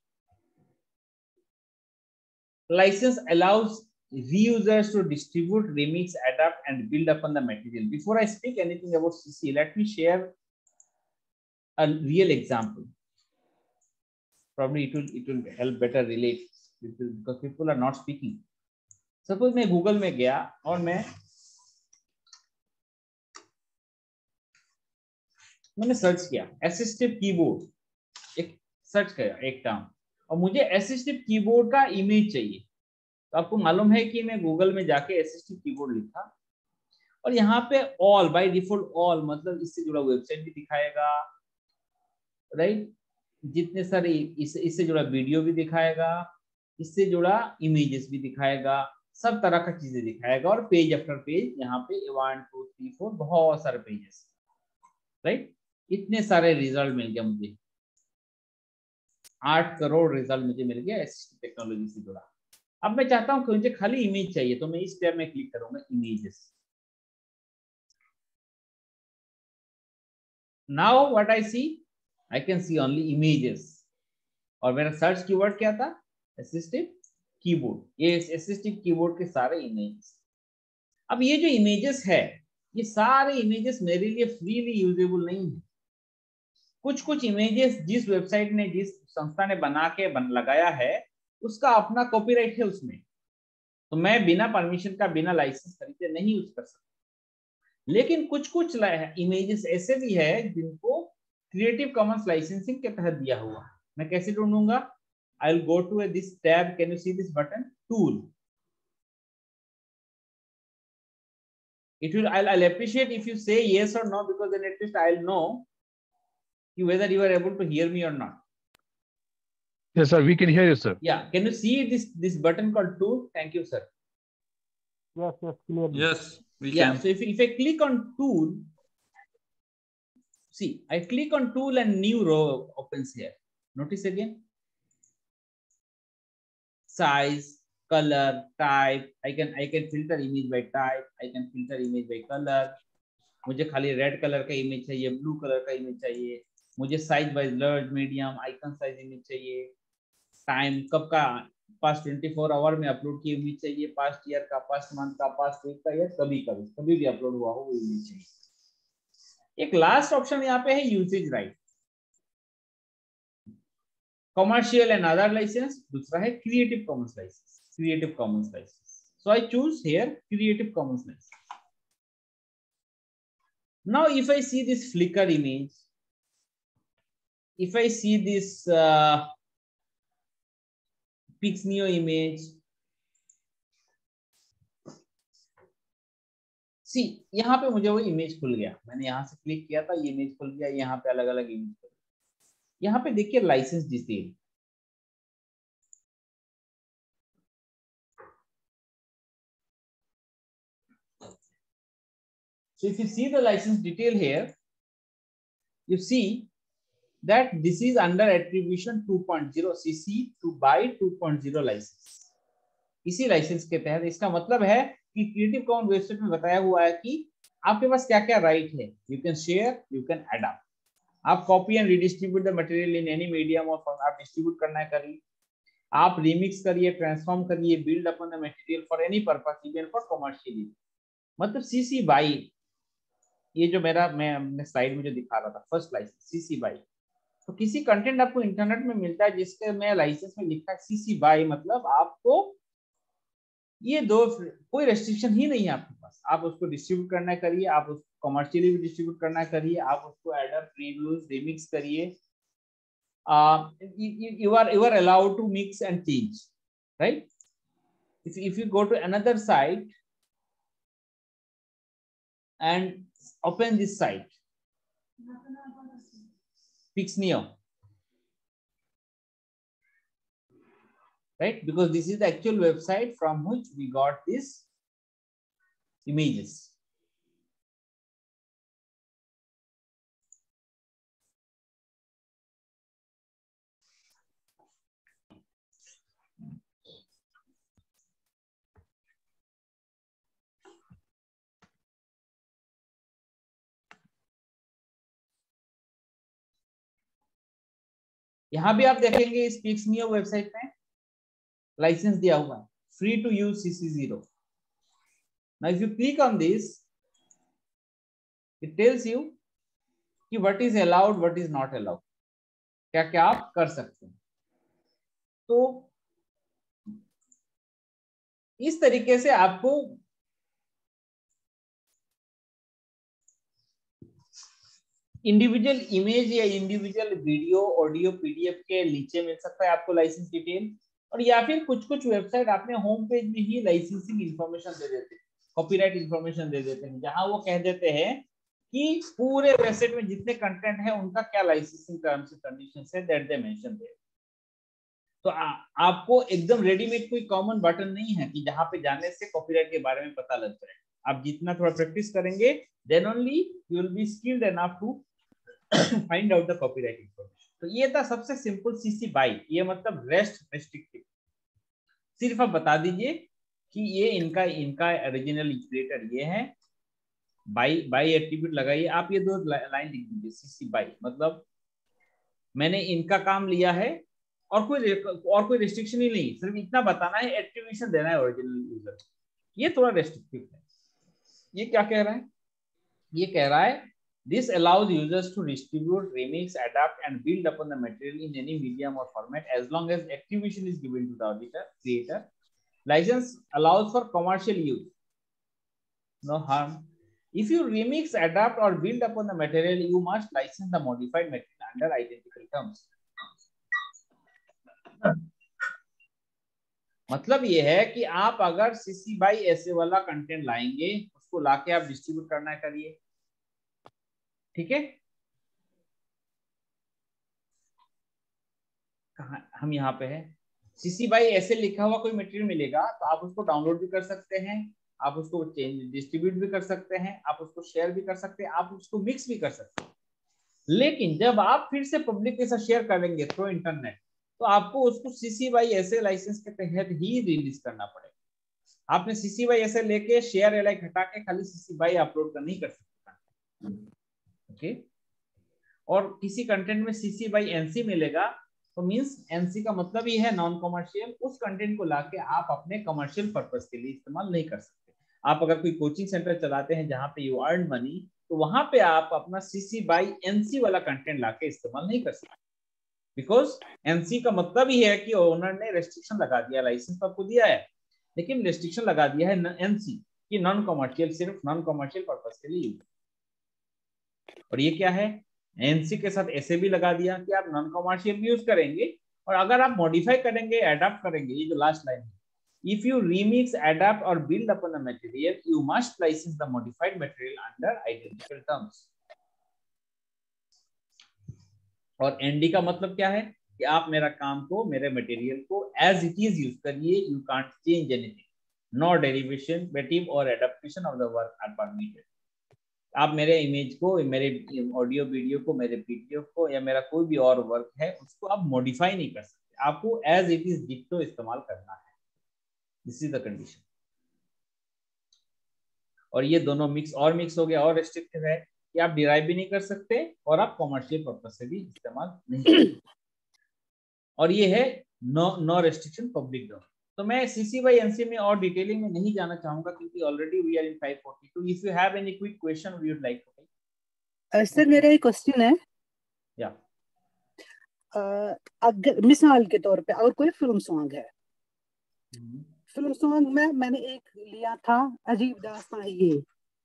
license allows reusers to distribute, remix, adapt, and build upon the material. Before I speak anything about CC, let me share a real example. Probably it will help better relate because people are not speaking. Suppose मैं Google में गया और मैंने सर्च किया assistive keyboard, एक सर्च किया एक टर्म, और मुझे असिस्टिव कीबोर्ड का इमेज चाहिए। तो आपको मालूम है कि मैं गूगल में जाके असिस्टिव कीबोर्ड लिखा और यहाँ पे ऑल बाय डिफॉल्ट, ऑल मतलब इससे जुड़ा वेबसाइट भी दिखाएगा, राइट, जितने सारे इससे जुड़ा वीडियो भी दिखाएगा, इससे जुड़ा इमेजेस भी दिखाएगा, सब तरह का चीजें दिखाएगा, और पेज आफ्टर पेज यहाँ पे 1 2 3 4 बहुत सारे पेजेस, राइट। इतने सारे रिजल्ट मिल गया मुझे, 8 करोड़ रिजल्ट मुझे मिल गया असिस्टिव टेक्नोलॉजी से जुड़ा। अब मैं चाहता हूं कि मुझे खाली इमेज चाहिए, तो मैं इस टैब में क्लिक करूंगा images. Now what I see, I can see only images, और मेरा सर्च कीवर्ड क्या था, असिस्टिव कीबोर्ड। ये असिस्टिव कीबोर्ड के सारे इमेजेस। अब ये जो इमेजेस है, ये सारे इमेजेस मेरे लिए फ्रीली यूजेबल नहीं है। कुछ कुछ इमेजेस जिस वेबसाइट ने, जिस संस्था ने बना के लगाया है, उसका अपना कॉपीराइट है उसमें, तो मैं बिना परमिशन का, बिना लाइसेंस खरीदे नहीं यूज कर सकता। लेकिन कुछ कुछ इमेजेस ऐसे भी है जिनको क्रिएटिव कॉमन्स लाइसेंसिंग के तहत दिया हुआ। मैं कैसे ढूंढूंगा, I will go to this tab, can you see this button, tool. It will, I'll appreciate if you say yes or no, because then at least I'll know whether you are able to hear me or not. Yes, sir. We can hear you, sir. Yeah. Can you see this button called tool? Thank you, sir. Yes, clearly. Yes, we Yeah. can. So if I click on tool, see, I click on tool and new row opens here. Notice again. Size, color, type. I can filter image by type. I can filter image by color. मुझे खाली रेड कलर का इमेज चाहिए, ब्लू कलर का इमेज चाहिए, मुझे size wise large, medium, icon size image चाहिए, टाइम कब का, पास्ट 24 आवर में अपलोड की इमेज चाहिए, पास्ट ईयर का, पास्ट मंथ का, पास्ट वीक का, या कभी भी अपलोड हुआ हो वो इमेज चाहिए। एक लास्ट ऑप्शन यहाँ पे है usage right, commercial and other licence, दूसरा है Creative Commons licence, Creative Commons licence. So I choose here Creative Commons licence. Now if I see this Flickr image, if I see this Pixneo image, see यहाँ पे मुझे वो इमेज खुल गया, मैंने यहाँ से क्लिक किया था, ये इमेज खुल गया, यहाँ पे अलग अलग इमेज खुल गया। यहाँ पे देखिए licence detail, so if you see the license detail here, you see that this is under attribution 2.0 CC to buy 2.0 license। इसी लाइसेंस के तहत, इसका मतलब है कि क्रिएटिव कॉमन्स वेबसाइट में बताया हुआ है कि आपके पास क्या क्या राइट है। You can share, you can adopt, आप copy and redistribute the material in any medium, और आप डिस्ट्रीब्यूट करना है करिए, आप रिमिक्स करिए, ट्रांसफॉर्म करिए, build upon the material for any purpose, even for commercial. मतलब CC BY, ये जो मैं अपने स्लाइड में जो दिखा रहा था फर्स्ट लाइसेंस CC BY, तो किसी कंटेंट आपको इंटरनेट में मिलता है जिसके में लाइसेंस में लिखा है CC BY, मतलब आपको ये दो कोई रेस्ट्रिक्शन ही नहीं है आपके पास, आप उसको डिस्ट्रीब्यूट करना करिए, आप उसको कमर्शियली भी डिस्ट्रीब्यूट करना करिए, आप उसको एडर प्रीव्यूज रिमिक्स करिए, you are allowed to mix and change, right? If you go to another site and open this site, Pixneo, right? Because this is the actual website from which we got these images. यहां भी आप देखेंगे इस Pixneo वेबसाइट में लाइसेंस दिया हुआ है, free to use CC0. Now if you click on this, it tells you कि what is allowed, what is not allowed, क्या क्या आप कर सकते हैं. तो इस तरीके से आपको इंडिविजुअल इमेज या इंडिविजुअल वीडियो ऑडियो PDF के नीचे मिल सकता है आपको लाइसेंस डिटेल, और या फिर कुछ वेबसाइट अपने होम पेज में ही लाइसेंसिंग इंफॉर्मेशन दे देते हैं, कॉपीराइट इंफॉर्मेशन दे देते हैं, जहां वो कह देते हैं कि पूरे वेबसाइट में जितने कंटेंट है उनका क्या लाइसेंसिंग टर्म्स एंड कंडीशंस है, दैट दे मेंशन देयर. तो आपको एकदम रेडीमेड कोई कॉमन बटन नहीं है कि जहां पे जाने से कॉपीराइट के बारे में पता लग जाए. आप जितना थोड़ा प्रैक्टिस करेंगे then only you will be skilled enough to find out the copyright information. तो ये था सबसे सिंपल CC BY, ये मतलब रेस्ट रेस्ट्रिक्टिव. सिर्फ आप बता दीजिए कि ये इनका ओरिजिनल क्रिएटर ये है, बाई एट्रीब्यूट लगाइए, आप ये 2 लाइन लिख दीजिए CC BY, मतलब मैंने इनका काम लिया है और कोई रिस्ट्रिक्शन ही नहीं, सिर्फ इतना बताना है, एट्रीब्यूशन देना है ओरिजिनल यूजर. ये थोड़ा रेस्ट्रिक्टिव है. ये क्या कह रहा है? ये कह रहा है this allows users to distribute, remix, adapt and build upon the material in any medium or format as long as attribution is given to the creator. License allows for commercial use, no harm. If you remix, adapt or build upon the material, you must license the modified material under identical terms. मतलब ये है कि आप अगर CC BY ऐसे वाला कंटेंट लाएंगे, उसको लाके आप डिस्ट्रीब्यूट करना करिए, ठीक है. कहाँ हम यहाँ पे है, CC BY ऐसे लिखा हुआ कोई मटेरियल मिलेगा तो आप उसको डाउनलोड भी कर सकते हैं, आप उसको चेंज डिस्ट्रीब्यूट भी कर सकते हैं, आप उसको शेयर भी कर सकते हैं, आप उसको मिक्स भी कर सकते हैं. लेकिन जब आप फिर से पब्लिक के साथ शेयर करेंगे थ्रू इंटरनेट, तो आपको उसको CC BY ऐसे लाइसेंस के तहत ही रिलीज करना पड़ेगा. आपने CC BY ऐसे लेके शेयर एलाइक हटा के खाली CC BY अपलोड कर नहीं कर सकते, ओके. और किसी कंटेंट में CC BY NC मिलेगा तो मींस NC का मतलब ही है नॉन कमर्शियल. उस कंटेंट को लाके आप अपने कमर्शियल पर्पस के लिए इस्तेमाल नहीं कर सकते. आप अगर कोई कोचिंग सेंटर चलाते हैं जहां पे यू अर्न मनी, तो वहां पे आप अपना CC BY NC वाला कंटेंट लाके इस्तेमाल नहीं कर सकते, बिकॉज NC का मतलब ही है कि ओनर ने रेस्ट्रिक्शन लगा दिया, लाइसेंस तो आपको दिया है लेकिन रेस्ट्रिक्शन लगा दिया है NC कि नॉन कमर्शियल, सिर्फ नॉन कमर्शियल पर्पस के लिए. और ये क्या है, NC के साथ ऐसे भी लगा दिया कि आप नॉन कमर्शियल भी यूज करेंगे, और अगर आप मॉडिफाई करेंगे, अडॉप्ट करेंगे, ये जो लास्ट लाइन है, if you remix, adapt or build upon the material, you must license the modified material under identical terms. और ND का मतलब क्या है कि आप मेरा काम को, मेरे मटेरियल को as it is यूज करिए, you can't change anything, no derivation, native or adaptation of the work are permitted. आप मेरे इमेज को, मेरे ऑडियो वीडियो को, मेरे PDF को या मेरा कोई भी और वर्क है उसको आप मॉडिफाई नहीं कर सकते, आपको एज इट इज डिक्टो इस्तेमाल करना है. This is the condition. और ये दोनों मिक्स हो गया, और रेस्ट्रिक्टिव है कि आप डिराइव भी नहीं कर सकते और आप कॉमर्शियल पर्पस से भी इस्तेमाल नहीं कर सकते. और ये है नो रेस्ट्रिक्शन पब्लिक डोमेन. तो मैं CC/NC में और डिटेलिंग में नहीं जाना चाहूंगा क्योंकि already we are in 542. If you have any quick question we would like to. Sir मेरा एक क्वेश्चन है. या अगर मिसाल के तौर पे अगर कोई फिल्म सॉन्ग है, फिल्म सॉन्ग में मैंने एक लिया था अजीब दास्तां है ये.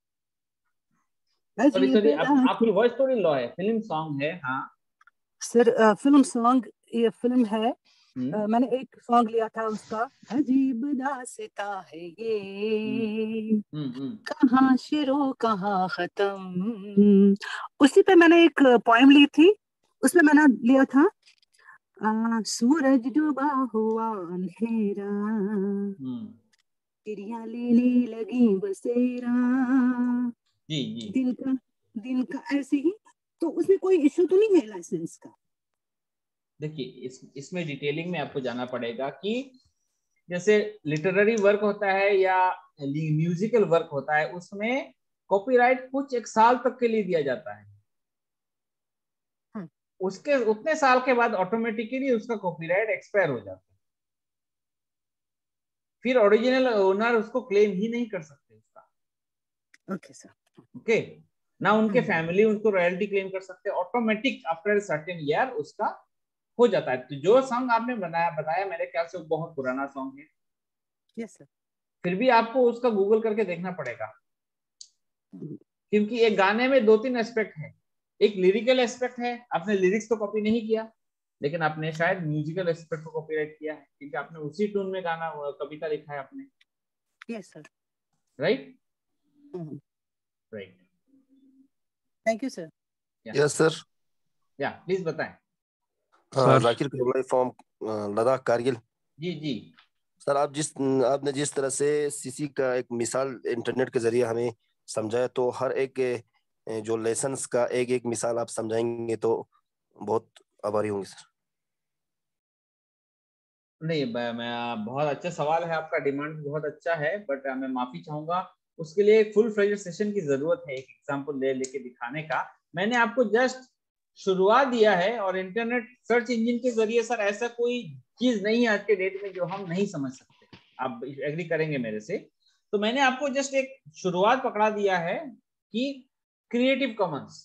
सॉरी आपकी वॉइस थोड़ी लो है. फिल्म सॉन्ग है. हाँ सर फिल्म सॉन्ग, ये फिल्म है. मैंने एक सॉन्ग लिया था उसका, अजीब दास्तां है ये, कहाँ शुरू कहाँ खत्म. उसी पे मैंने एक पोएम ली थी. उसमें मैंने लिया था सूरज डूबा हुआ अंधेरा, चिड़िया लेने लगी बसेरा, जी दिल का ऐसे ही. तो उसमें कोई इशू तो नहीं है लाइसेंस का? देखिए इसमें डिटेलिंग में आपको जाना पड़ेगा कि जैसे लिटरेरी वर्क होता है या म्यूजिकल वर्क होता है, उसमें कॉपीराइट कुछ एक साल तक के लिए दिया जाता है. उसके उतने साल के बाद ऑटोमेटिकली उसका कॉपीराइट एक्सपायर हो जाता है. फिर ओरिजिनल ओनर उसको क्लेम ही नहीं कर सकते उसका. Okay sir. ओके ना उनके फैमिली उनको रॉयल्टी क्लेम कर सकते हैं. ऑटोमेटिक आफ्टर सर्टेन ईयर उसका हो जाता है. तो जो सॉन्ग आपने बताया मेरे ख्याल से वो बहुत पुराना सॉन्ग है. Yes sir. फिर भी आपको उसका गूगल करके देखना पड़ेगा क्योंकि एक गाने में 2-3 एस्पेक्ट है. एक लिरिकल एस्पेक्ट है, आपने लिरिक्स तो कॉपी नहीं किया लेकिन आपने शायद म्यूजिकल एस्पेक्ट को कॉपीराइट किया है क्योंकि आपने उसी टून में गाना कविता लिखा है आपने. Yes sir. Right right. Thank you sir. Yes sir. या प्लीज बताएं. जाकिर फ्रॉम लद्दाख कारगिल. जी सर आपने जिस तरह से सीसी का एक मिसाल इंटरनेट के जरिए हमें समझाया, तो हर एक जो लेसन्स का एक मिसाल आप समझाएंगे तो बहुत आभारी होंगे सर. नहीं मैं बहुत अच्छा सवाल है आपका. डिमांड बहुत अच्छा है बट मैं माफी चाहूंगा. उसके लिए एक फुल फ्लेज्ड सेशन की जरूरत है एक एग्जांपल लेके दिखाने का. मैंने आपको जस्ट शुरुआत दिया है और इंटरनेट सर्च इंजन के जरिए सर ऐसा कोई चीज नहीं है आज के डेट में जो हम नहीं समझ सकते. आप एग्री करेंगे मेरे से. तो मैंने आपको जस्ट एक शुरुआत पकड़ा दिया है कि क्रिएटिव कॉमन्स.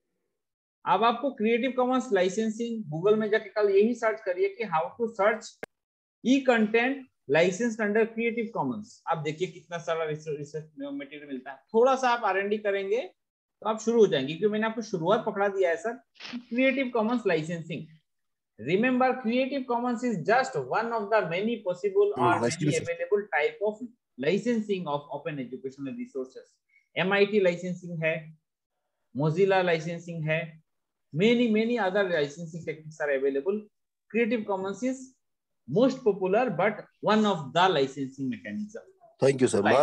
अब आपको क्रिएटिव कॉमन्स लाइसेंसिंग गूगल में जाके कल यही सर्च करिए कि how to search e content licence under Creative Commons. आप देखिए कितना सारा रिसर्च मटेरियल मिलता है. थोड़ा सा आप R&D करेंगे तो आप शुरू हो जाएंगे क्योंकि मैंने आपको शुरुआत पकड़ा दिया है sir. Creative Commons licensing. Remember, Creative Commons is just one of the many possible or many available type of licensing of open educational resources. MIT licensing है, Mozilla licensing है, many other licensing techniques are available. Creative Commons is most popular but one of the licensing mechanism. Thank you sir.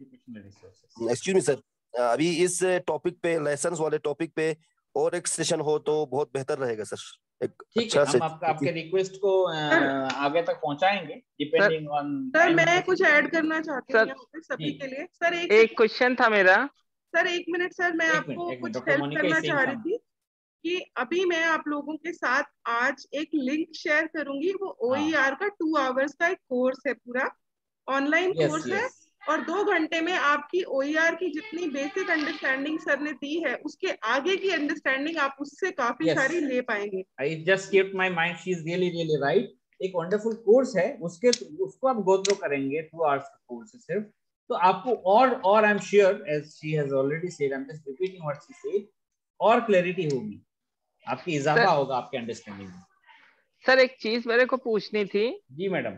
Excuse me sir. अभी इस टॉपिक पे लाइसेंस वाले टॉपिक पे और एक सेशन हो तो बहुत बेहतर रहेगा सर. ठीक है, हम आपके रिक्वेस्ट को आगे तक पहुंचाएंगे डिपेंडिंग ऑन. सर मैं कुछ ऐड करना चाहती हूँ सभी के लिए. सर एक क्वेश्चन था मेरा. सर 1 मिनट सर, मैं आपको कुछ हेल्प करना चाह रही थी कि अभी मैं आप लोगों के साथ आज एक लिंक शेयर करूंगी. वो OER का 2 आवर्स का एक कोर्स है, पूरा ऑनलाइन कोर्स है और 2 घंटे में आपकी OER की जितनी बेसिक अंडरस्टैंडिंग सर ने दी है उसके आगे की अंडरस्टैंडिंग आप उससे काफी सारी ले पाएंगे. I just keeped my mind, she is really right. एक वंडरफुल कोर्स है, उसको आप गो थ्रू करेंगे. 2 आवर्स का कोर्स है सिर्फ. तो आपको और I am sure as she has already said, I am just repeating what she said, और क्लैरिटी होगी, आपकी इजाफा होगा आपके अंडरस्टैंडिंग में. सर एक चीज मेरे को पूछनी थी. जी मैडम.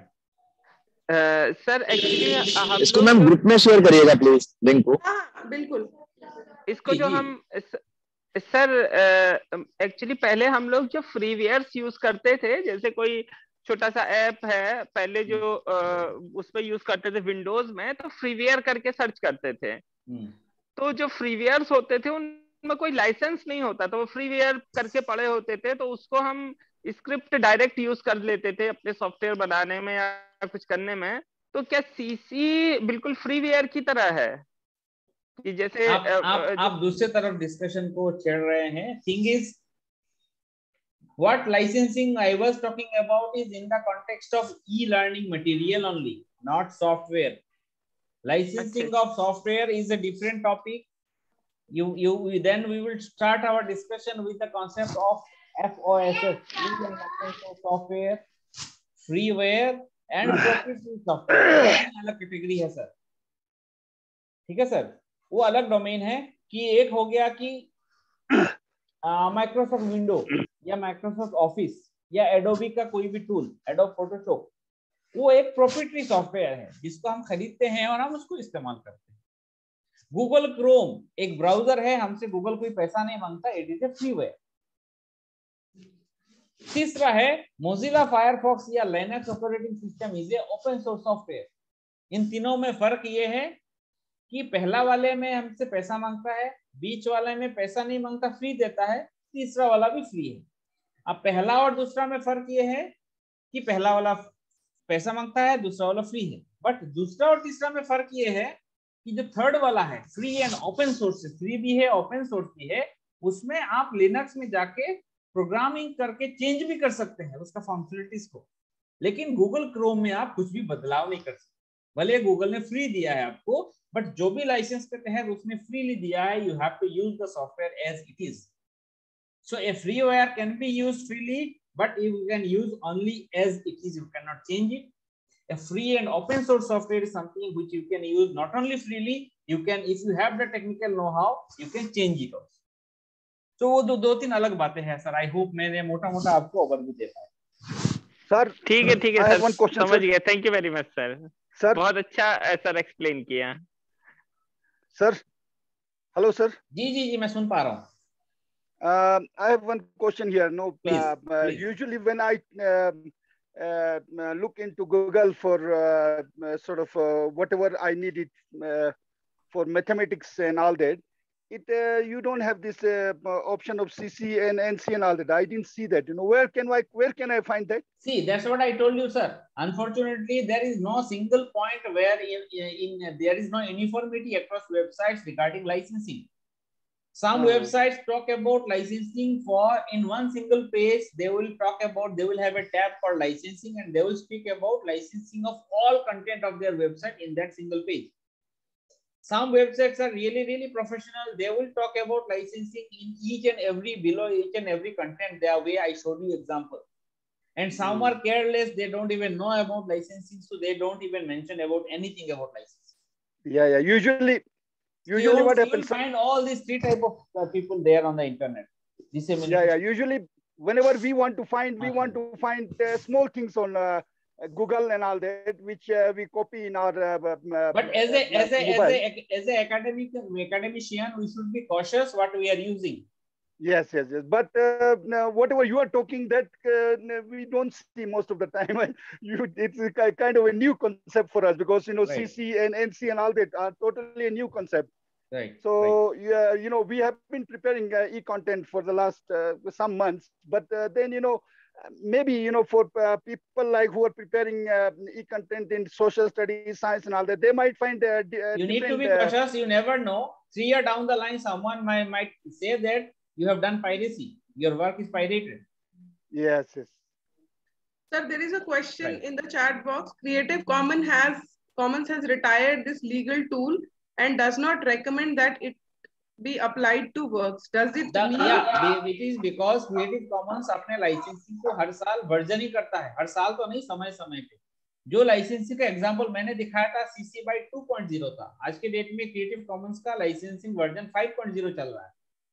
सर एक्चुअली इसको मैम ग्रुप में शेयर करिएगा प्लीज लिंक को. हाँ बिल्कुल. इसको जो हम सर एक्चुअली पहले हम लोग जो फ्रीवेयर्स यूज करते थे, जैसे कोई छोटा सा ऐप है पहले जो उस पर यूज करते थे विंडोज में, तो फ्रीवेयर करके सर्च करते थे. तो जो फ्रीवेयर्स होते थे उनमें कोई लाइसेंस नहीं होता, तो वो फ्रीवेयर करके पड़े होते थे. तो उसको हम स्क्रिप्ट डायरेक्ट यूज कर लेते थे अपने सॉफ्टवेयर बनाने में या कुछ करने में. तो क्या सीसी बिल्कुल फ्रीवेयर की तरह है कि जैसे आप दूसरे तरफ डिस्कशन को छेड़ रहे हैं. Thing is What licensing I was talking about is in the context of e-learning material only, not software. Licensing of software is a different topic. Then we will start our discussion with the concept of FOSS, free and open source software, freeware and proprietary software. अलग कैटेगरी है सर, ठीक है सर, वो अलग डोमेन है कि एक हो गया कि माइक्रोसॉफ्ट विंडो या माइक्रोसॉफ्ट ऑफिस या एडोबी का कोई भी टूल, एडोब फोटोशॉप, वो एक प्रोप्राइटरी सॉफ्टवेयर है जिसको हम खरीदते हैं और हम उसको इस्तेमाल करते हैं। गूगल क्रोम एक ब्राउजर है, हमसे गूगल कोई पैसा नहीं मांगता, इट इज ए फ्रीवेयर। तीसरा है मोजिला फायरफॉक्स या Linux operating system is a open source software. इन तीनों में फर्क ये है कि पहला वाले में हमसे पैसा मांगता है, बीच वाले में पैसा नहीं मांगता, फ्री देता है, तीसरा वाला भी फ्री है। अब पहला और दूसरा में फर्क ये है कि पहला वाला पैसा मांगता है, दूसरा वाला फ्री है। बट दूसरा और तीसरा में फर्क ये है कि जो थर्ड वाला है free and open source, free भी है ओपन सोर्स भी है, उसमें आप लिनक्स में जाके प्रोग्रामिंग करके चेंज भी कर सकते हैं उसका फंक्शनलिटीज को। लेकिन गूगल क्रोम में आप कुछ भी बदलाव नहीं कर सकते, भले गूगल ने फ्री दिया है आपको, बट जो भी लाइसेंस के तहत उसने फ्रीली दिया है, you have to use the software as it is. So a freeware can be used freely, but you can use only as it is, you cannot change it. A free and open source software is something which you can use not only freely, you can, if you have the technical know-how, you can change it also. So वो दो तीन अलग बातें हैं सर। आई होप मैंने मोटा मोटा आपको ओवरव्यू दे पाया सर। ठीक है सर, समझ गया। Thank you very much sir, बहुत अच्छा सर एक्सप्लेन किया सर। Hello sir. जी मैं सुन पा रहा हूँ। I have one question here. No, please. Usually when I look into Google for sort of whatever I needed for mathematics and all that, you don't have this option of CC and NC and all that. I didn't see that. You know, where can I find that? See, that's what I told you, sir. Unfortunately, there is no single point where there is no uniformity across websites regarding licensing. Some websites talk about licensing for in one single page. They will have a tab for licensing, and they will speak about licensing of all content of their website in that single page. Some websites are really professional. They will talk about licensing in below each and every content their way I showed you example. And some are careless. They don't even know about licensing, so they don't even mention about anything about licensing. Yeah. Usually what happens, you find all these three type of people there on the internet. Yeah. Usually whenever we want to find small things on Google and all that, which we copy in our but as a academician, we should be cautious what we are using. Yes. But whatever you are talking, that we don't see most of the time. It's a kind of a new concept for us, because right. CC and NC and all that are totally a new concept. Right. So yeah, we have been preparing e-content for the last some months, but then maybe for people like who are preparing e-content in social studies, science and all that, they might find you need to be cautious. You never know. 3 years down the line, someone might say that you have done piracy. Your work is pirated. Yes. Sir, there is a question in the chat box. Creative Commons has retired this legal tool and does not recommend that it be applied to works. Does it mean? Yeah, it is because Creative Commons अपने लाइसेंसिंग को हर साल वर्जन ही करता है, हर साल तो नहीं, समय पे। जो लाइसेंसिंग का एग्जांपल मैंने दिखाया था CC BY 2.0 था, आज के डेट में क्रिएटिव कॉमन्स का लाइसेंसिंग वर्जन 5.0 चल रहा है।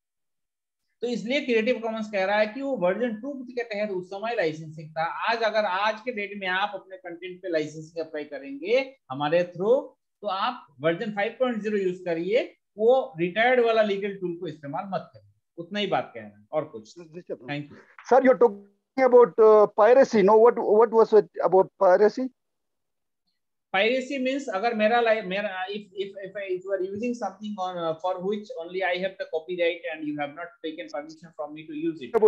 तो इसलिए क्रिएटिव कॉमन्स कह रहा है कि वो वर्जन 2 के तहत उस समय लाइसेंसिंग था। आज के डेट में आप अपने कंटेंट पे लाइसेंसिंग अप्लाई करेंगे हमारे थ्रू, तो आप वर्जन 5.0 यूज करिए, वो रिटायर्ड वाला लीगल टूल को इस्तेमाल मत करिए। उतना ही बात कहना है और कुछ। Thank you sir. You are talking about piracy. No, what was it about piracy? Piracy means अगर मेरा if you are using something on for which only I have the copyright and you have not taken permission from me to use it.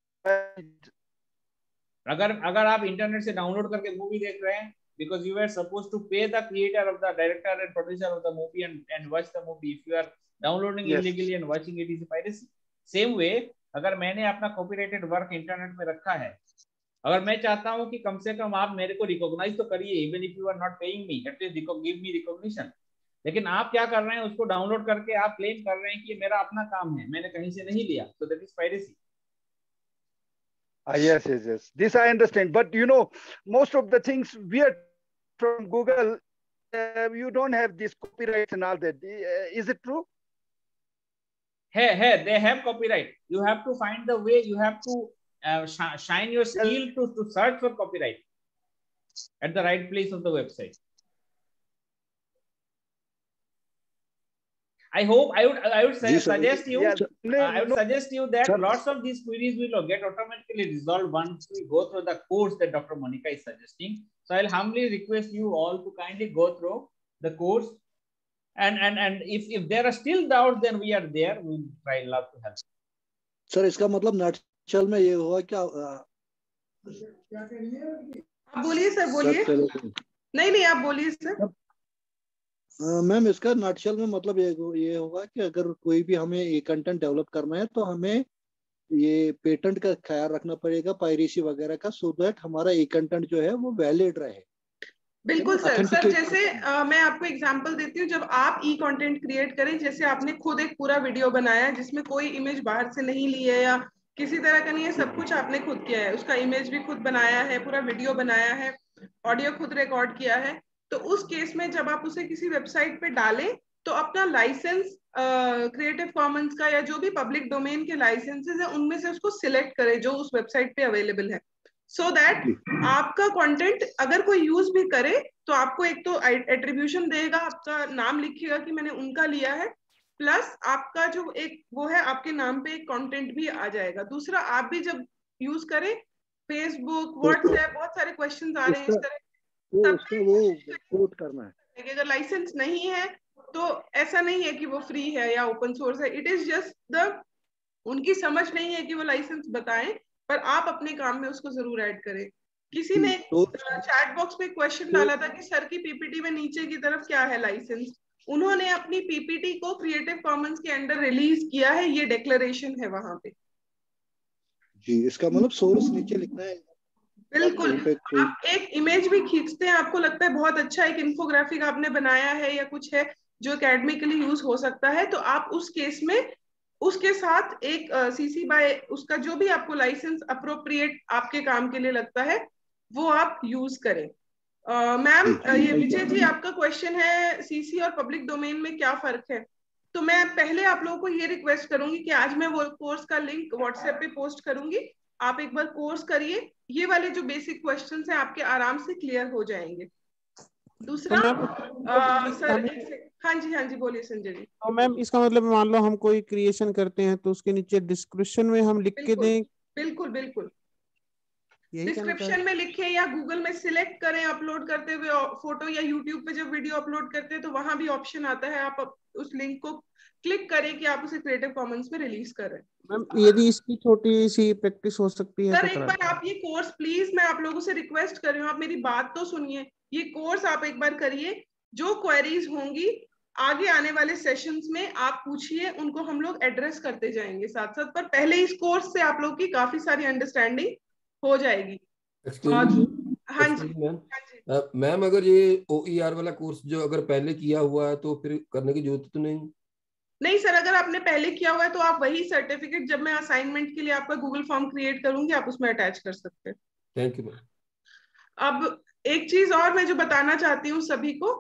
अगर आप इंटरनेट से डाउनलोड करके मूवी देख रहे हैं, because you were supposed to pay the creator of the director and producer of the movie and watch the movie. If you are downloading illegally and watching it, is piracy. Same way, अगर मैंने अपना कॉपीराइटेड वर्क इंटरनेट में रखा है, अगर मैं चाहता हूं कि कम से कम आप मेरे को रिकॉग्नाइज तो करिए, even if you are not paying me, at least give me recognition. लेकिन आप क्या कर रहे हैं, उसको डाउनलोड करके आप क्लेम कर रहे हैं कि ये मेरा अपना काम है, मैंने कहीं से नहीं लिया, so that is piracy. Yes. This I understand, but you know, most of the things we are from Google, you don't have this copyrights and all that. Is it true? Hey, they have copyright. You have to find the way. You have to shine your skill to search for copyright at the right place of the website. I hope I would suggest you. I would suggest you that lots of these queries will get automatically resolved once we go through the course that Dr. Monica is suggesting. So I'll humbly request you all to kindly go through the course, and if there are still doubts, then we are there. We will try love to help. Sir इसका मतलब नटशल में ये हुआ क्या? आप बोलिए सर, बोलिए। नहीं आप बोलिए सर। मैम इसका नटशल में मतलब ये होगा कि अगर कोई भी हमें ये कंटेंट डेवलप करना है तो हमें ये पेटेंट का ख्याल रखना पड़ेगा, पायरेसी वगैरह का, सो दैट हमारा ये कंटेंट जो है वो वैलिड रहे। बिल्कुल सर। जैसे मैं आपको एग्जांपल देती हूँ, जब आप ई कंटेंट क्रिएट करें, जैसे आपने खुद एक पूरा वीडियो बनाया है जिसमें कोई इमेज बाहर से नहीं ली है या किसी तरह का नहीं है, सब कुछ आपने खुद किया है, उसका इमेज भी खुद बनाया है, पूरा वीडियो बनाया है, ऑडियो खुद रिकॉर्ड किया है, तो उस केस में जब आप उसे किसी वेबसाइट पे डालें तो अपना लाइसेंस क्रिएटिव कॉमन्स का या जो भी पब्लिक डोमेन के लाइसेंसेस है उनमें से उसको सिलेक्ट करें जो उस वेबसाइट पे अवेलेबल है, सो दैट आपका कंटेंट अगर कोई यूज भी करे तो आपको एक तो एट्रीब्यूशन देगा, आपका नाम लिखेगा कि मैंने उनका लिया है, प्लस आपका जो एक वो है आपके नाम पे एक कंटेंट भी आ जाएगा। दूसरा, आप भी जब यूज करें फेसबुक, व्हाट्सएप, बहुत सारे क्वेश्चंस आ रहे हैं इस तरह, वो करना है। अगर लाइसेंस नहीं है तो ऐसा नहीं है कि वो फ्री है या ओपन सोर्स है, इट इज जस्ट द उनकी समझ नहीं है कि वो लाइसेंस बताएं, पर आप अपने काम में उसको जरूर ऐड करें। किसी ने चैट बॉक्स में क्वेश्चन डाला था कि सर की पीपीटी में नीचे की तरफ क्या है लाइसेंस, उन्होंने अपनी पीपीटी को क्रिएटिव कॉमन्स के अंडर रिलीज किया है, ये डिक्लेरेशन है वहां पे जी। इसका मतलब सोर्स नीचे लिखना है। बिल्कुल। आप एक इमेज भी खींचते हैं, आपको लगता है बहुत अच्छा एक इन्फोग्राफिक आपने बनाया है या कुछ है जो एकेडमिकली यूज हो सकता है, तो आप उस केस में उसके साथ एक सीसी बाय उसका जो भी आपको लाइसेंस अप्रोप्रिएट आपके काम के लिए लगता है वो आप यूज करें। मैम ये विजय जी आपका क्वेश्चन है सीसी और पब्लिक डोमेन में क्या फर्क है, तो मैं पहले आप लोगों को ये रिक्वेस्ट करूंगी कि आज मैं वो कोर्स का लिंक व्हाट्सएप पे पोस्ट करूंगी, आप एक बार कोर्स करिए, ये वाले जो बेसिक क्वेश्चंस हैं आपके आराम से क्लियर हो जाएंगे। दूसरा सर हाँ जी बोलिए संजय जी। तो मैम इसका मतलब मान लो हम कोई क्रिएशन करते हैं तो उसके नीचे डिस्क्रिप्शन में हम लिख के दें? बिल्कुल डिस्क्रिप्शन में लिखें या गूगल में सिलेक्ट करें अपलोड करते हुए फोटो, या यूट्यूब पे जब वीडियो अपलोड करते हैं तो वहां भी ऑप्शन आता है, आप उस लिंक को क्लिक करें कि आप उसे क्रिएटिव कॉमन्स में रिलीज कर रहे हैं। मैम यदि इसकी छोटी सी प्रैक्टिस हो सकती है सर तो एक बार आप ये कोर्स प्लीज, मैं आप लोगों से रिक्वेस्ट कर रही हूँ, आप मेरी बात तो सुनिए, ये कोर्स आप एक बार करिए, जो क्वेरीज होंगी आगे आने वाले सेशंस में आप पूछिए, उनको हम लोग एड्रेस करते जाएंगे साथ साथ, पर पहले इस कोर्स से आप लोग की काफी सारी अंडरस्टैंडिंग हो जाएगी। हाँ जी मैम, अगर ये OER वाला कोर्स जो अगर पहले किया हुआ है तो फिर करने की जरूरत तो नहीं सर, अगर आपने पहले किया हुआ है तो आप वही सर्टिफिकेट जब मैं असाइनमेंट के लिए आपका गूगल फॉर्म क्रिएट करूंगी आप उसमें अटैच कर सकते हैं। Thank you ma'am. अब एक चीज और मैं जो बताना चाहती हूँ सभी को,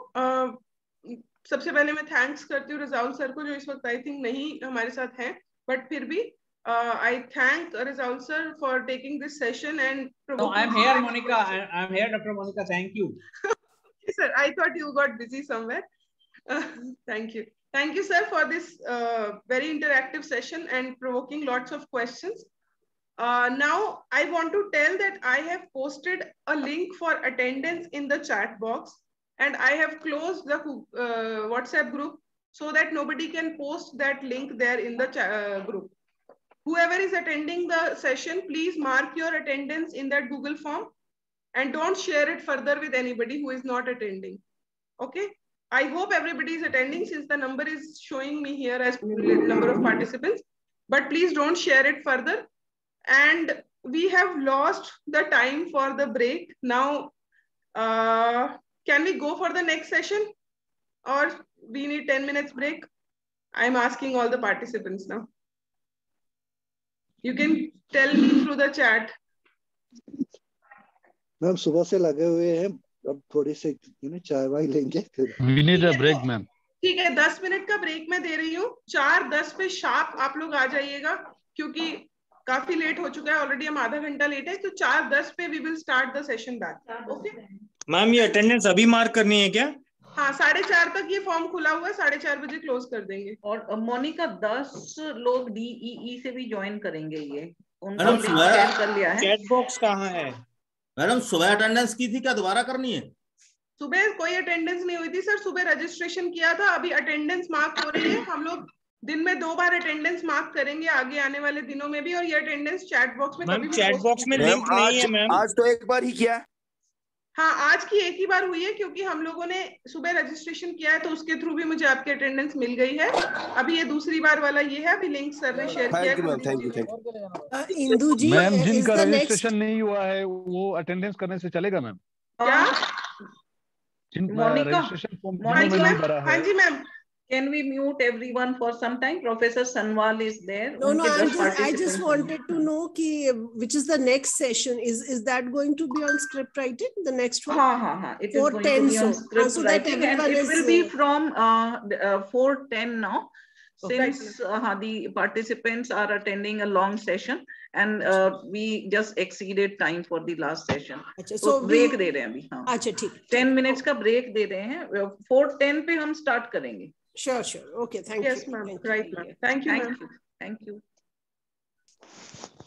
सबसे पहले मैं थैंक्स करती हूँ रजाउल सर को जो इस वक्त आई थिंक नहीं हमारे साथ हैं, बट फिर भी I thank Rizal sir for taking this session and No, I'm here, Monica. I'm here, Dr. Monica. Thank you. Sir, I thought you got busy somewhere. Thank you. Thank you, sir, for this very interactive session and provoking lots of questions. Now, I want to tell that I have posted a link for attendance in the chat box, and I have closed the WhatsApp group so that nobody can post that link there in the group. Whoever is attending the session, please mark your attendance in that Google form and don't share it further with anybody who is not attending. Okay? I hope everybody is attending since the number is showing me here as number of participants. but please don't share it further. And we have lost the time for the break. Now, can we go for the next session, or we need 10 minutes break? I'm asking all the participants now. You can tell me through the chat. Ma'am सुबह से लगे हुए हैं, अब थोड़ी से चाय वाय लेंगे फिर। We need a break, ma'am. ठीक है, 10 मिनट का ब्रेक मैं दे रही हूँ। 4:10 पे शार्प आप लोग आ जाइएगा, क्योंकि काफी लेट हो चुका है ऑलरेडी, हम आधा घंटा लेट है। तो 4:10 पे we will start the session back. Okay ma'am, ये अटेंडेंस अभी मार्क करनी है क्या? हाँ, 4:30 तक ये फॉर्म खुला हुआ है, 4:30 बजे क्लोज कर देंगे। और मोनिका 10 लोग DEE से भी ज्वाइन करेंगे। ये मैडम शेयर कर लिया है। चैट बॉक्स कहाँ है? मैडम सुबह अटेंडेंस की थी, क्या दोबारा करनी है? सुबह कोई अटेंडेंस नहीं हुई थी सर, सुबह रजिस्ट्रेशन किया था, अभी अटेंडेंस मार्क हो रही है। हम लोग दिन में 2 बार अटेंडेंस मार्क करेंगे आगे आने वाले दिनों में भी, और ये अटेंडेंस चैट बॉक्स में कभी भी चैट बॉक्स में लिंक नहीं है मैम। आज तो एक बार ही किया। हाँ, आज की एक ही बार हुई है, क्योंकि हम लोगों ने सुबह रजिस्ट्रेशन किया है, तो उसके थ्रू भी मुझे आपकी अटेंडेंस मिल गई है। अभी ये दूसरी बार वाला ये है, अभी लिंक सर ने शेयर किया है। Thank you. Indu ji, ma'am जिनका रजिस्ट्रेशन नहीं हुआ है वो अटेंडेंस करने से चलेगा मैम? क्या? मोनिका, हाँ जी ma'am. Can we mute everyone for some time? Professor Sanwal is there. No, I just wanted to know which is the next session. Is that going to be on script writing? The next one? हाँ. It is going to be on script writing, and it will be from 4:10 now. Since the participants are attending a long session, and we just exceeded time for the last session. So break दे रहे हैं अभी। हाँ, अच्छा ठीक। 10 minutes का break दे रहे हैं। 4:10 पे हम start करेंगे। Sure. Okay, thank you. Yes, ma'am. Right, ma'am. Thank you, ma'am. Thank you.